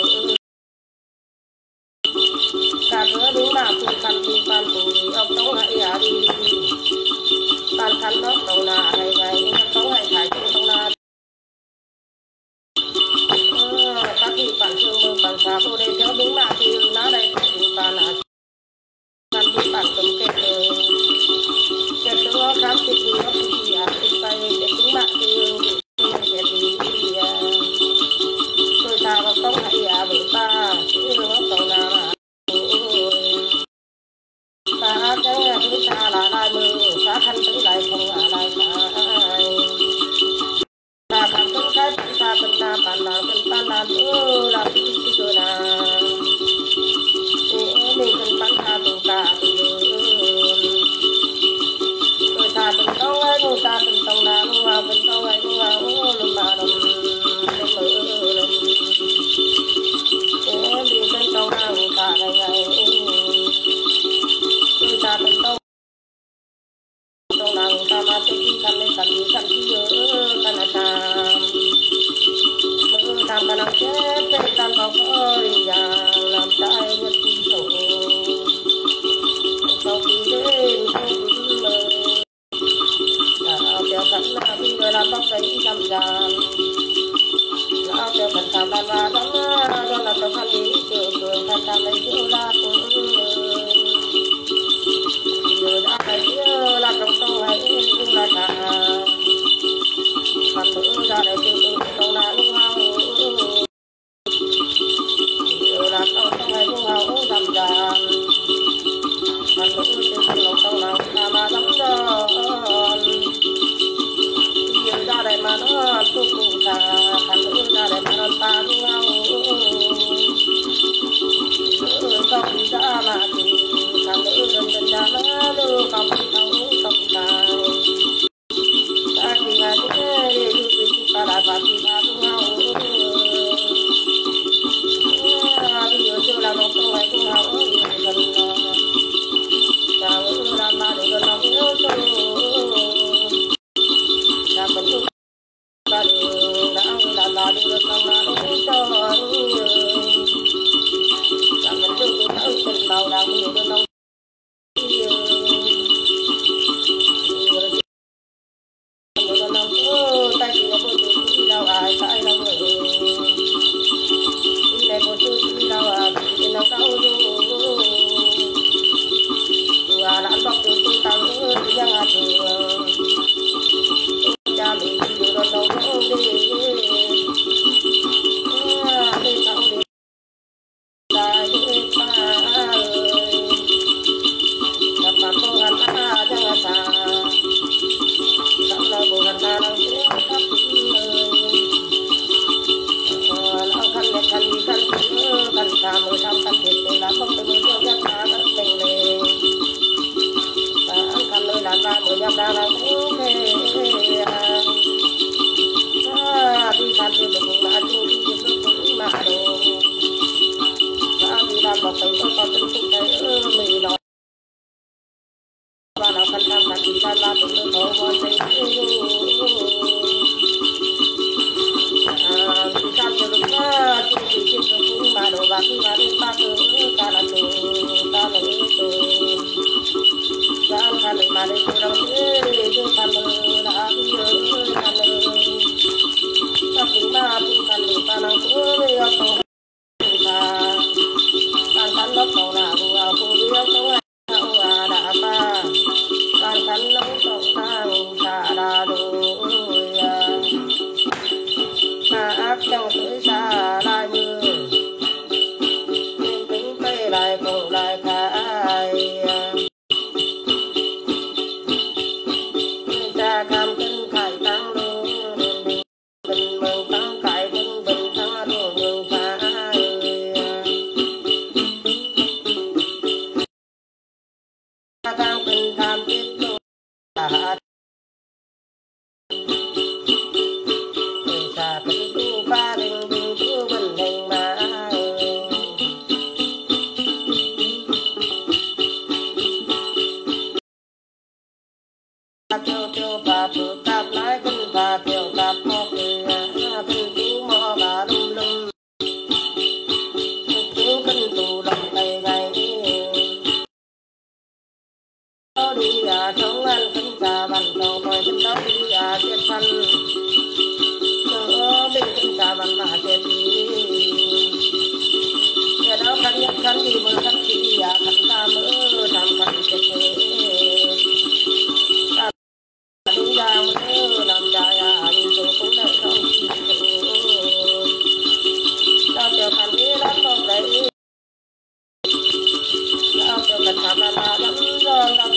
การเรือดูมาคือคันดีปันปูเอาต้องให้ยาดีปันคันน้องต้องนาให้ไงต้องให้ขายต้องนาตัดที่ปั่นเชื่อมือปั่นสาผู้ใดเจ้าดึงมาที่น้าใดถึงตาหนาการที่ปั่นตรงเก็บเลยเก็บตัวครับติดดีก็ติดดีติดไปเด็กดึงมาที่เก็บดีตัวตาก็ต้องให้ยาเบิกตาที่ว่าต้องนาตาแก้ทุกตาลายมือสาคันไปไหลคงลายขา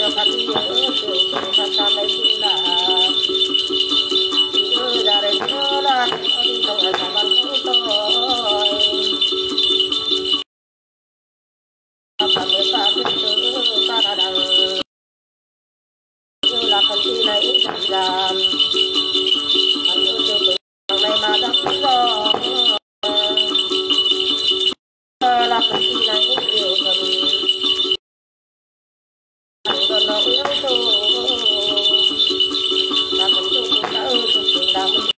cho phát nhớ tiểu phát ta lấy là ra đây nhớ là đi trong là bạn tôi ta mới ta biết ta đã đang như là phần thi này ra anh ơi từ này mà đắm lo là phần thi này yêu dần còn nó yếu tố là phần chung cũng đã từng đã mình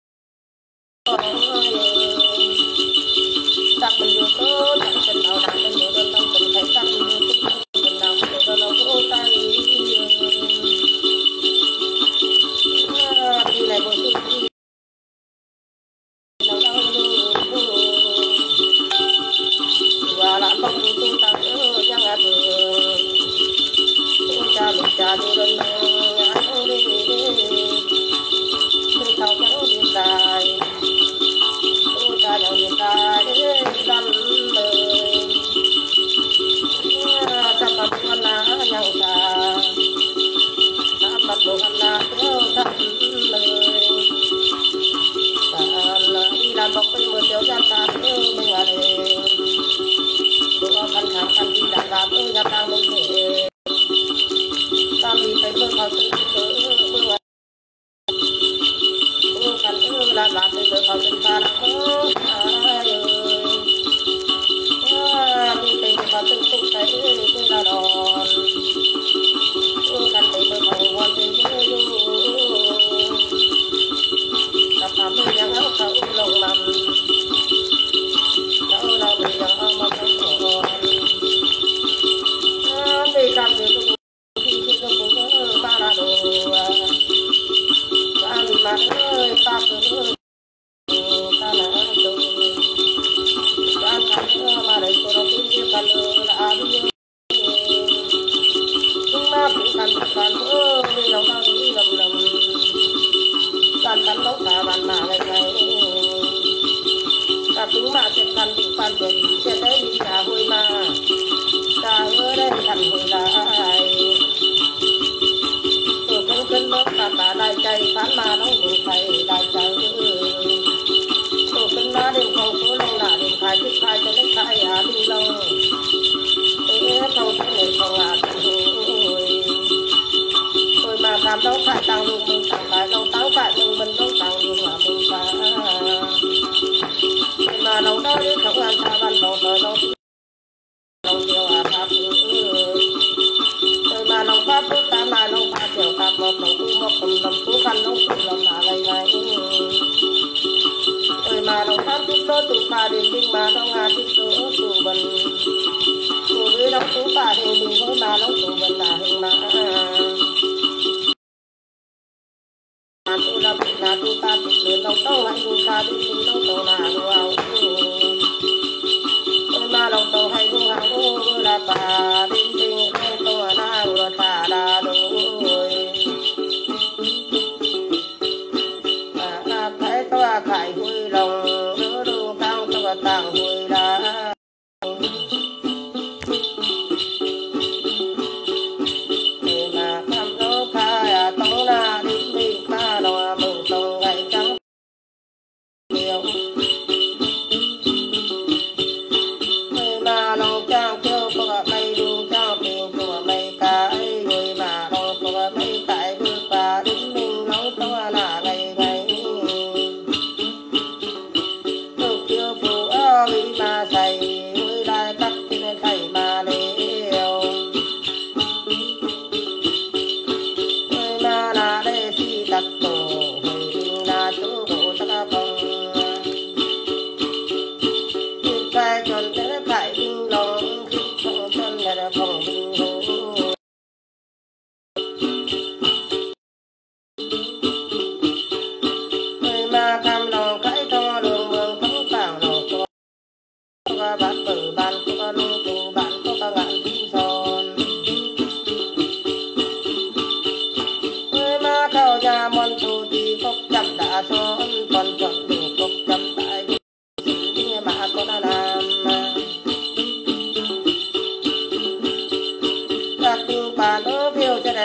sắc mình yêu tố thật tình nào đang mình yêu đơn tâm tình thấy sắc mình yêu tố tình nào mình yêu nó vỗ tay đi này một chút nào đau và làm bông tu ta nhớ chẳng là cha đi đơn áo đi thao cháu đi dài cha nhau đi dài lăn lời cha mặt con lá nhau ta mặt đồ con lá kéo thắt lời đi làm bọc với mưa kéo ra ta mình là để đồ khăn hàng khăn đi làm nhà ta mình để ta bị phải mưa vào chân mưa khăn làm để mưa vào chân ta là đi tìm vào chân tụng thấy là đòn khăn để mưa vào hoàn trên ta làm mưa nhang áo khẩu lồng làm cháu nào bây giờ mà không còn đi làm việc ta là đồ ta đi mà ơi ta cứ ta là đồ ta khăn mà đây tôi nói tiếng khăn là đi chúng ta cũng khăn đi đâu ta đi lầm khăn nấu cả bàn mà này ta chúng mà sẽ khăn thì khăn thì sẽ đấy đi cả hồi mà ta ở đây khăn hồi lại cân bốc ta đại chạy phán mà nó đủ thầy đại chạy tổ cân lá đều không số lâu là đều khai thích khai cho đến khai đi lâu thế thâu thế này không tôi mà làm đâu phải tăng luôn mình tăng phải đâu táo phải nhưng mình đâu tăng luôn là mình phải mà đâu đó đi không ăn ta ban đầu rồi đâu tiêu pháp mà lòng pháp bước ta mà lòng pháp kiểu pháp một cùng lòng phú khăn lòng phú lòng là này mà lòng pháp tiếp đôi tụ phà đến binh mà lòng hà tiếp đôi tụ bần tụ với lòng phú phà hình bình với mà lòng tụ bần là hình mà tụ là bình là tụ ta tụ đến lòng tàu hay tụ ta đi tụ lòng tàu là vào mà lòng tàu hay tụ hàng là bà đến binh tôi là vừa thả là đủ thấy tôi khải vui lòng đứa đu cao tôi tàng vui là mà tham đố khai tống là đi đi ba đò mừng tông gậy trắng nhiều mà lòng trang kêu có bay đu trang tình của mấy cái người mà lòng của mấy cái đu và đến mình nấu to là gầy gầy được kêu phụ ơi mà thầy ơi đại cắt trên thầy mà đều ơi mà là để si đặt tổ hồi là chỗ bộ ta không cái tròn thế phải đinh lòng không chân là phòng đinh hồ người mà cam lòng cái to đường mường thắng tảng lòng có bát bự bàn có lưng tù bạn có ngạn đi son người mà cao nhà mòn tù thì cốc chậm đã son còn chọn đủ cốc chậm tại mà có là làm các tư bà đỡ phiêu cho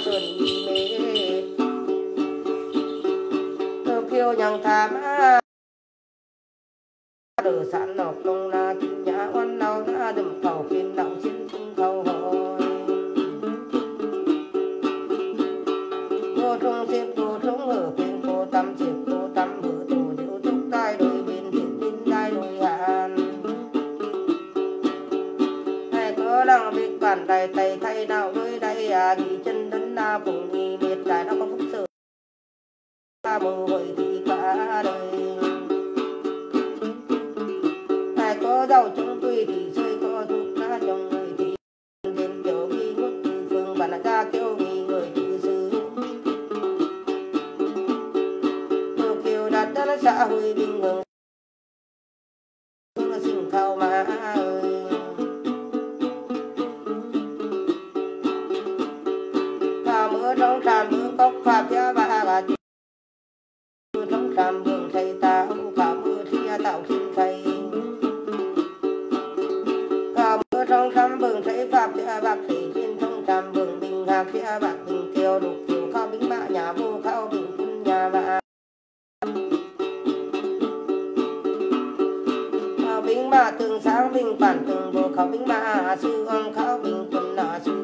cơn mê tôi kêu nhằng tham đồ sản nọc lông na chim nhã oan nào na đừng cầu phiền lòng xin tung cầu hỏi cô trung xếp cô trung ở bên cô tâm xếp cô tâm ở tổ điệu trúc tai đôi bên thiện bên tai đôi hàn hay có đang biết bàn tay tay thay nào đôi đây gì chân đến na cùng gì biệt đại nó có phúc sự mơ hội thì cả đời ai có giàu trong tuy thì chơi có thuốc lá trong người thì đến kiểu ghi ngút từ phương bản ra kêu ghi người tự xử tôi kêu đặt đất xã hội bình thường nó sinh khao mà ơi khao mưa trong tràn mưa cốc pháp giá ba trong tràm vườn thầy tạo khảo mưa thia tạo thiên thầy khảo mưa trong tràm vườn thầy pháp thia bạc thầy thiên trong tràm vườn bình hạc thia bạc bình kiều đục kiều khao bính mạ nhà vô khao bình quân nhà mạ khao bính mạ tường sáng bình bản tường vô khao bính mạ sư ông khao bình quân nọ sư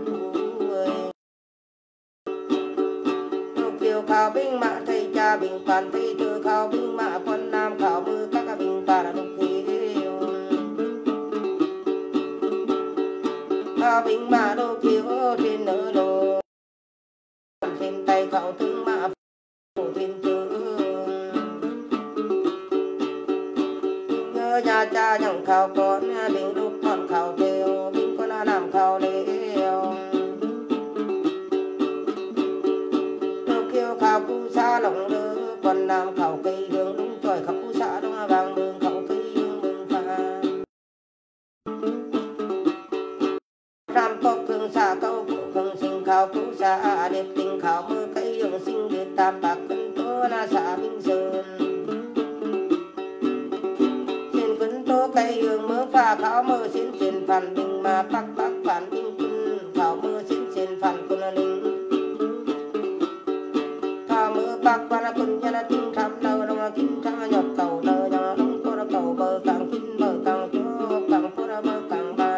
khảo binh mạ thầy cha bình phản thầy tư khảo binh mạ quân nam khảo mưa các bình phản là đục thiêu khảo binh mạ đô kiều trên nở lô trên tay khảo tướng mạ phủ thiên chữ nhớ nhà cha chẳng khảo con bình đúc còn khảo theo binh con làm khảo lễ khảo cú sa lòng lơ còn nam khảo cây hương đúng tuổi khảo cú sa đúng vàng đường khảo cây hương mừng pha ram cốc hương sa câu phụ hương sinh khảo cú sa đẹp tình khảo mưa cây hương sinh đẹp tam bạc cân tố na sa minh sơn trên cân tố cây hương mưa pha khảo mưa xin trên phản bình mà bắc bắc phản bình quân khảo mưa xin trên phản quân linh bạc quan quân nhân tinh tham đâu đông kinh tham nhập cầu đời nhà đông có cầu bờ càng kinh bờ càng chỗ càng phố bờ càng ban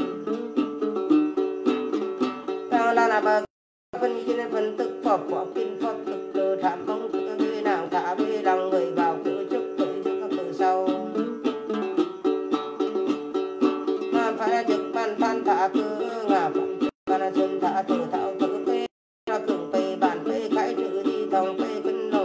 càng là bờ phân kinh phân tức phật phật kinh phật tức lơ tham không bê nàng thả bê đằng người vào cửa trước tới các cửa sau mà phải trực ban phan thả cửa ngà phật ban xuân thả thử thảo thử bê ra cường bê bản bê khai chữ đi thòng bê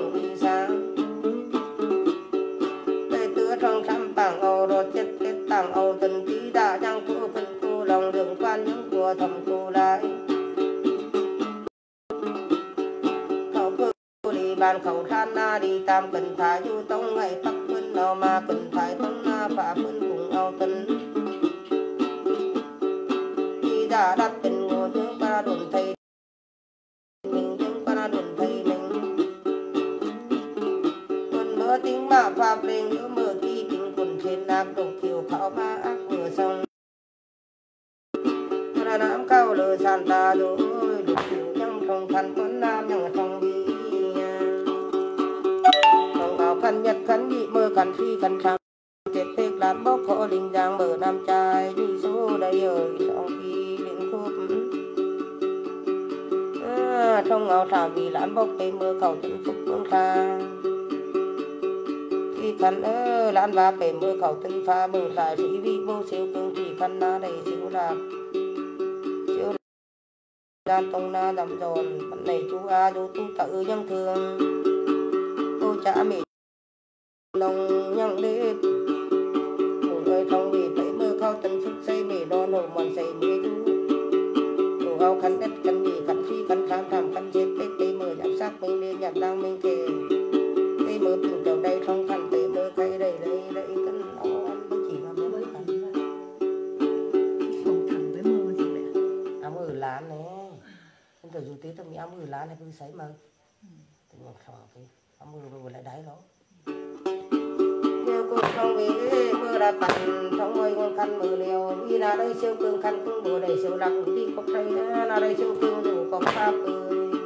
trong trăm bảng âu đột chết kết bảng âu tình tí đã nhang cô phân cô lòng đường quan những của thầm cô lại khẩu cô đi bàn khẩu than na đi tam cần thái du tông ngày tắc quân nào mà cần thái tông na phá quân cùng âu tân đi đã đặt tình ngô những ba đồn thầy mình những ba đồn thầy mình quân mơ tính mà phạm lên nhớ mơ trên nam đục kiều khảo ba ác vừa xong là nam cao lờ sàn ta rồi đục kiều nhang trong khăn con nam nhang trong bi trong áo khăn nhật khăn nhị mơ khăn phi khăn trắng chết tết lán bốc khó linh giang mở nam trai đi số đây ở trong khi đến khúc trong áo thảo vì lán bốc tây mơ khẩu chân phúc phương xa khăn lan va bể mưa khẩu tân pha mừng xài sĩ vi vô siêu cương thủy khăn na đầy siêu lạc gian tông na đầm giòn phần này chú a chú tu tự nhân thường cô cha mẹ lòng nhân đế người thông vì thấy mưa khẩu tân phúc xây mẹ đòn hồ mòn xây mẹ chú đồ ao khăn đất khăn gì khăn phi khăn khám thảm khăn chết tết tây mưa giảm sắc mình lên nhặt đang mình kề tây mưa bình đầu đây trong khăn tây mưa cây đây đây đây cân nó ăn có chỉ là mới khăn không thẳng với mưa gì vậy áo mưa lá này nên từ dù tết tôi áo mưa lá này cứ sấy mà thì mà khảo cái áo mưa vừa lại đáy đó kêu cô không về mưa đã cằn trong ngôi con khăn mưa liều đi là đây siêu cương khăn cũng bùa đầy siêu lạc đi cốc cây là đây siêu cương dù có pháp ơi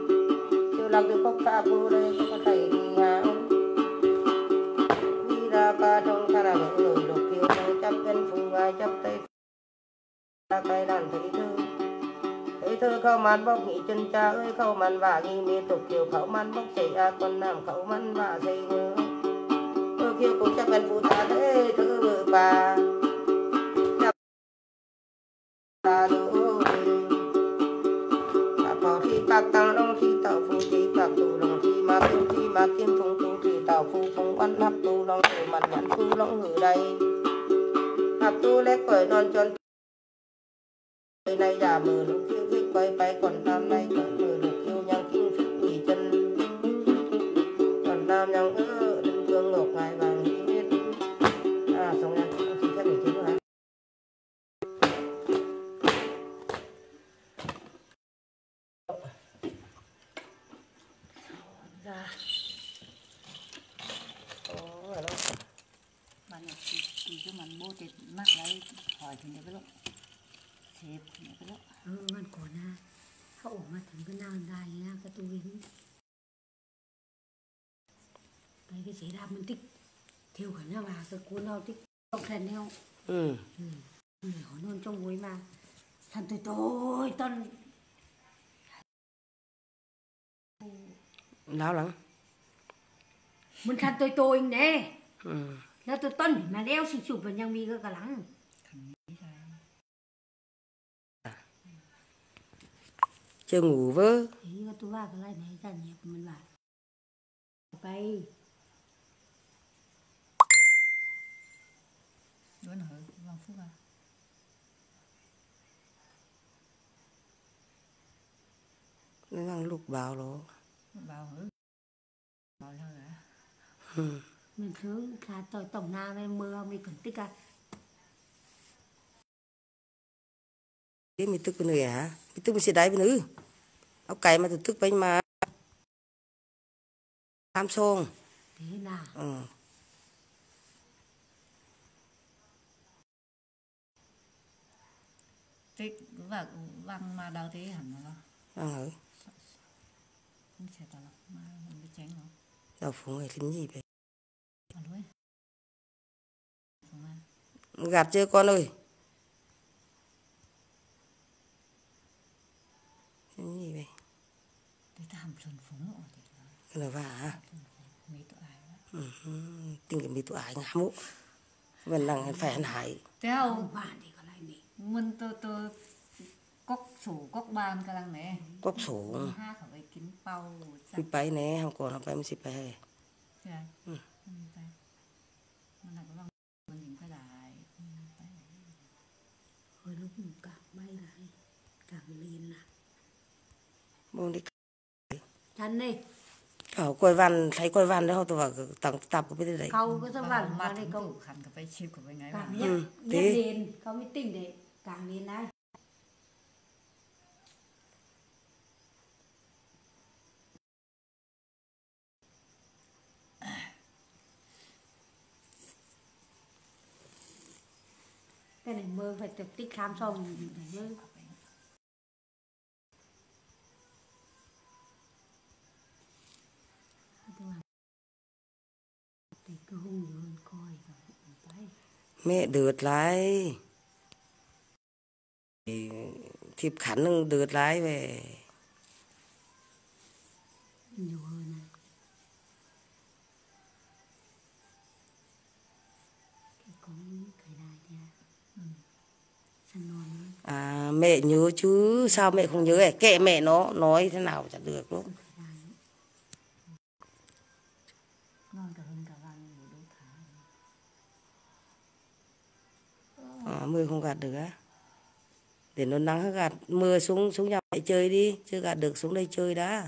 làm việc phúc pha phu đây có thầy đi hào đi ra ca trong khả năng người lục kiều chấp bên phù vai chấp tay ra cây đàn thấy thơ khâu man bốc nghỉ chân cha ơi khâu man và nghi mê tục kiều khẩu man bốc xây a con nam khẩu man và xây ngơ ơ kiều cũng chấp bên phù ta thế thơ vợ bà chấp ta nữa phò thi bạc tăng long thi tạo phu thi bạc tù long thi ma kim phùng tu thi tạo phu phùng ăn hấp tu long thủ mặt nhãn tu long hử đây hấp tu lét quẩy non tròn đời này giả mờ lục khiêu khích quay bay còn năm nay còn mờ lục khiêu nhang kinh phích quỷ chân còn nam nhang đừng cương ngọc ngài vàng nghĩ biết xong nha xin phép để chứng hả ra bạn nhặt thì cho mình bố thì mắc lấy hỏi thì cái lúc xếp thì cái lúc มันก่อนนะเขาออกมาถึงก็นานได้นะประตูวินไปก็เสียดายมันติ๊กเที่ยวกันนะว่าก็กูเอาติ๊กต้องแทนแนวhọ nôn trong muối mà thằng tôiต้น lao lắm มันคันตัวเองเด้แล้วตัวต้นมาแล้วสุบๆมันยังมีก็กำลัง chưa ngủ vơ thì tôiว่าก็ไล่ไหนกันเนี่ยมันว่าไป Đứa nào vòng phúc à? nó đang lục bào đó Bào hử? Bào lâu hả? Mình cứ khá tỏi tổng na với mưa mình cần tích à cái mình tức cái này hả mình tức mình sẽ đáy bên nữ áo cày mà tức bánh mà tham song thế nào Tích và văng mà đau thế hẳn nó hử không sẽ tao mà mình bị tránh nó đâu phụ người lính gì vậy gạt chưa con ơi lính gì vậy để ta làm thuần phúng rồi cái là vả hả mấy tụi ai tình cái mấy tụi ai ngắm mũ mình đang phải ăn hải theo bạn thì còn lại mình tôi cốc sủ cốc ban cái lăng này cốc sủ ha phải kín bao bị bay nè không còn không phải mình xịt bay mình là cái vòng mình nhìn cái đại hồi lúc mình càng bay lại càng liền à bông đi chắn đi khảo coi văn thấy coi văn đó tôi vào tầng tập của bên đấy câu cái tấm vàng mà mà đây câu khăn cái bay chip của bên ngay càng nhất liền câu mới tỉnh để càng liền đấy cái này mơ phải tập tích khám xong để nhớ thì cứ hung nhiều hơn coi mẹ đượt lại thịt khánh lưng đượt lại về nhiều hơn này cái con cái đài thì săn non à mẹ nhớ chứ sao mẹ không nhớ ấy kệ mẹ nó nói thế nào chả được luôn ngon cả hơn cả vàng để đấu thả mưa không gạt được á để nó nắng gạt mưa xuống nhà mẹ chơi đi chưa gạt được xuống đây chơi đã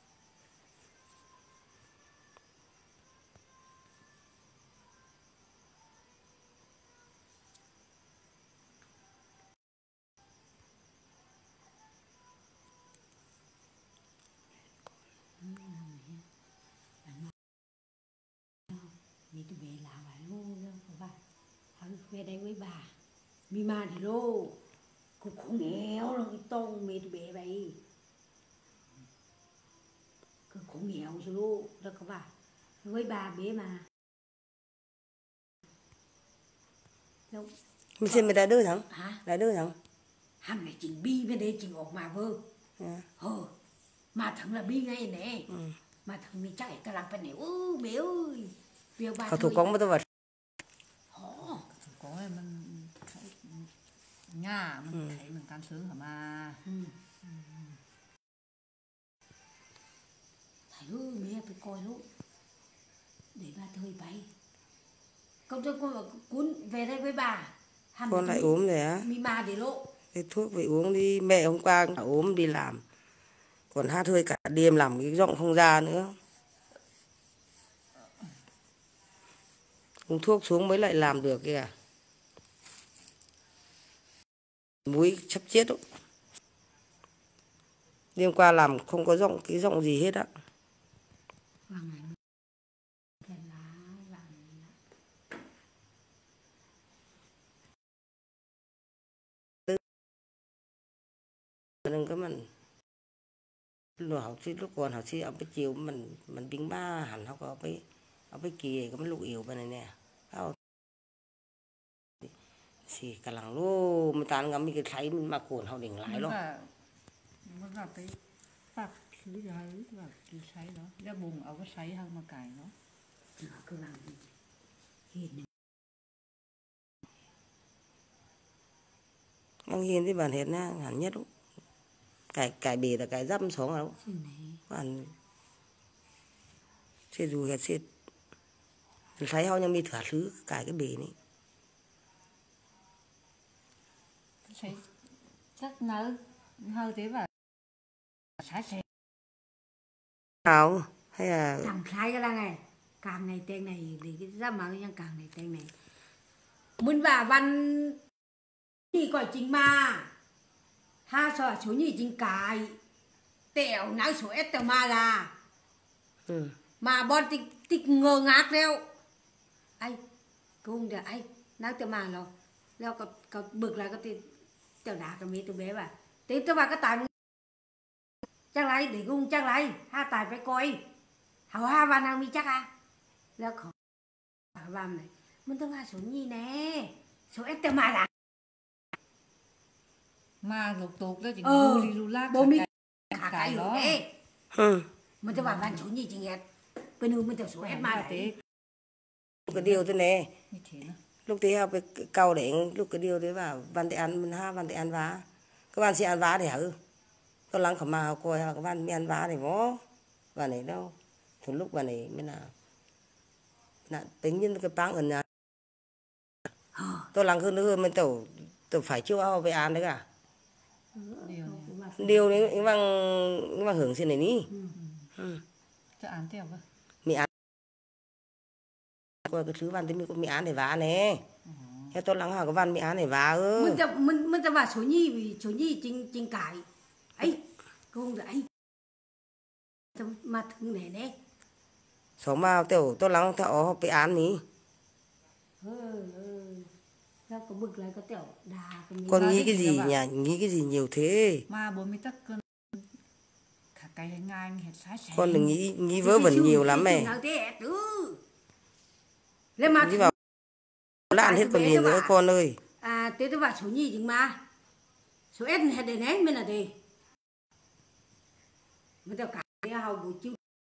vì tụi bé làm phải luôn đâu các bạn hắn về đây với bà mi mà thì lô cũng không nghèo rồi cái tông mẹ tụi bé vậy cứ cũng nghèo chứ luôn đó các bạn với bà bé mà đâu mình xem mình đã đưa thằng hả đã đưa thằng hàng ngày chỉnh bi bên đây chỉnh ọc mà vơ mà thằng là bi ngay nè mà thằng mình chắc cái làm cái này bé ơi biểu bà เขาถูกกล้องมาตัว có mình thấy nhà mình thấy mình can sướng hả mà thầy ơi mẹ phải coi lúc để bà thời bay con cho con cuốn về đây với bà con lại ốm rồi á mi bà để lộ cái thuốc phải uống đi mẹ hôm qua ốm đi làm còn hát hơi cả đêm làm cái giọng không ra nữa uống thuốc xuống mới lại làm được kìa mũi sắp chết đó. Đêm qua làm không có giọng cái giọng gì hết á đừng có mình lúc học sinh lúc còn học sinh ở bên chiều mình biến ba hẳn học ở bên kia có mấy lúc yếu bên này nè thì cả làng lô mình tán ngắm cái thấy mình mà cuộn họ đỉnh lái luôn มันแบบไปปักซื้อใช้แบบใช้เนาะแล้วบุงเอาก็ใช้ทางมาไก่เนาะ cứ làm hiền Ăn hiền thì bản hết nha hẳn nhất cải bể là cải dăm sống đâu bạn sẽ dù hết sẽ thấy họ nhưng mi thửa thứ cải cái bể này ใช้chắc nỡ hơi thế và sai xe nào hay là càng sai cái là này càng này tên này thì cái ra mà cái càng này tên này muốn bà văn thì gọi chính mà ha sợ số nhị chính cài tèo nói số s tèo mà là mà bọn tích ngơ ngác đâu anh cũng được anh nói tèo mà rồiแล้วก็บึกแล้วก็ติเจ้าด่าก็มีตัวเบ๊บอ่ะติตัวว่าก็ตายจังไรเด็กกุ้งจังไรถ้าตายไปก่อยเขาห้าวันนางมีจักอ่ะแล้วขอวันเลยมันต้องหาสูงยี่แน่สูงเอสเตมาล่ะ mà lục tục đó chỉ lu li lu lát bố mi cả cái đó mìnhจะว่าวันสูงยี่จริงๆเป็นมันจะสูงเอสมาไหน cái điều thế này như thế đó lúc tí học cái cầu để lúc cái điều thế vào văn để ăn mình ha văn để ăn vá các bạn sẽ ăn vá để hả có lắng khẩm mà coi các bạn mới ăn vá để bó và này đâu một lúc và này mới là tính như cái băng ở nhà tôi lắng hơn nữa mình tổ phải chịu ao về ăn đấy cả điều đấy những bằng hưởng xin này ní cho ăn theo cơ mì ăn coi cái thứ văn thì mình có mì ăn để vá nè theo tôi lắng hỏi cái văn mì ăn để vá mìnhจะว่าsố nhi vì số nhi chính cải ấy không được ấy mà thằng này đấy sống mà tiểu tôi lắng theo bị án ní sao có bực lại có tiểu đà con nghĩ cái gì nhỉ nghĩ cái gì nhiều thế mà bố mi tắc cơn cả cái ngay hết sai sai con đừng nghĩ vớ vẩn nhiều lắm mày lên mà đi vào lạn hết còn gì nữa con ơi à thế tôi bảo số nhì chừng mà số S hay để nén mới là gì mới tao cả cái hầu buổi chiều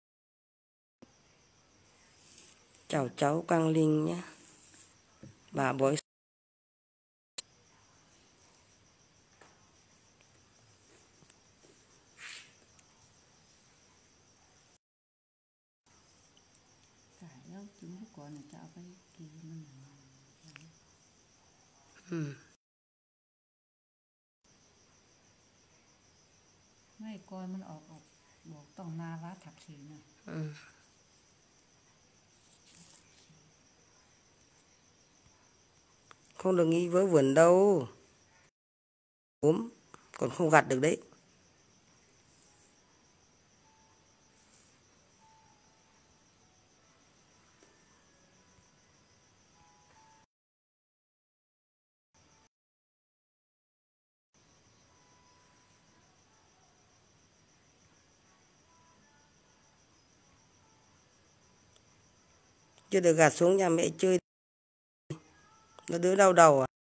chào cháu Quang Linh nhé bà bói cái đó chúng nó còn cho cái kia mìnhไม่ก้อยมันออกบอกต้องนาว่าถักสีนะ không được nghĩ vớ vẩn đâu ốm còn không gặt được đấy chưa được gạt xuống nhà mẹ chơi. Nó đỡ đau đầu à?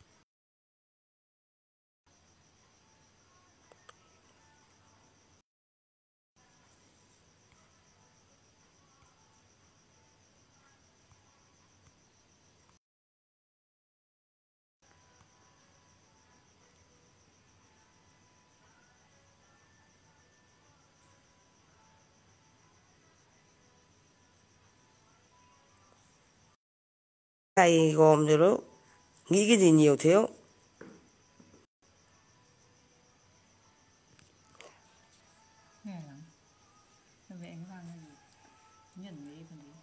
Thầy gồm rồi đó. Nghĩ cái gì nhiều thế? Nghe lắm. Vậy anh mang cái gì? Nhận mấy phần gì?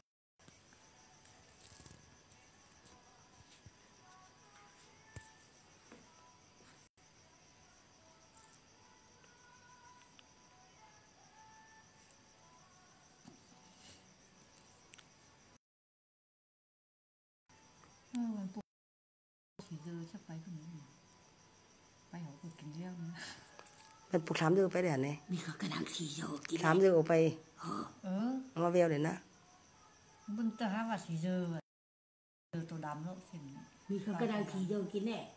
Chỉ giờ chắc bay phần gì? Bay học của kinh riêng nữa. Mình phục thám đưa phải đèn này. Mình có cái năng chỉ rồi kì Thám đưa phải. Mà veo đến á. Bên ta hát là chỉ giờ. Giờ tôi đám rồi. Mình có cái năng chỉ rồi kì nè.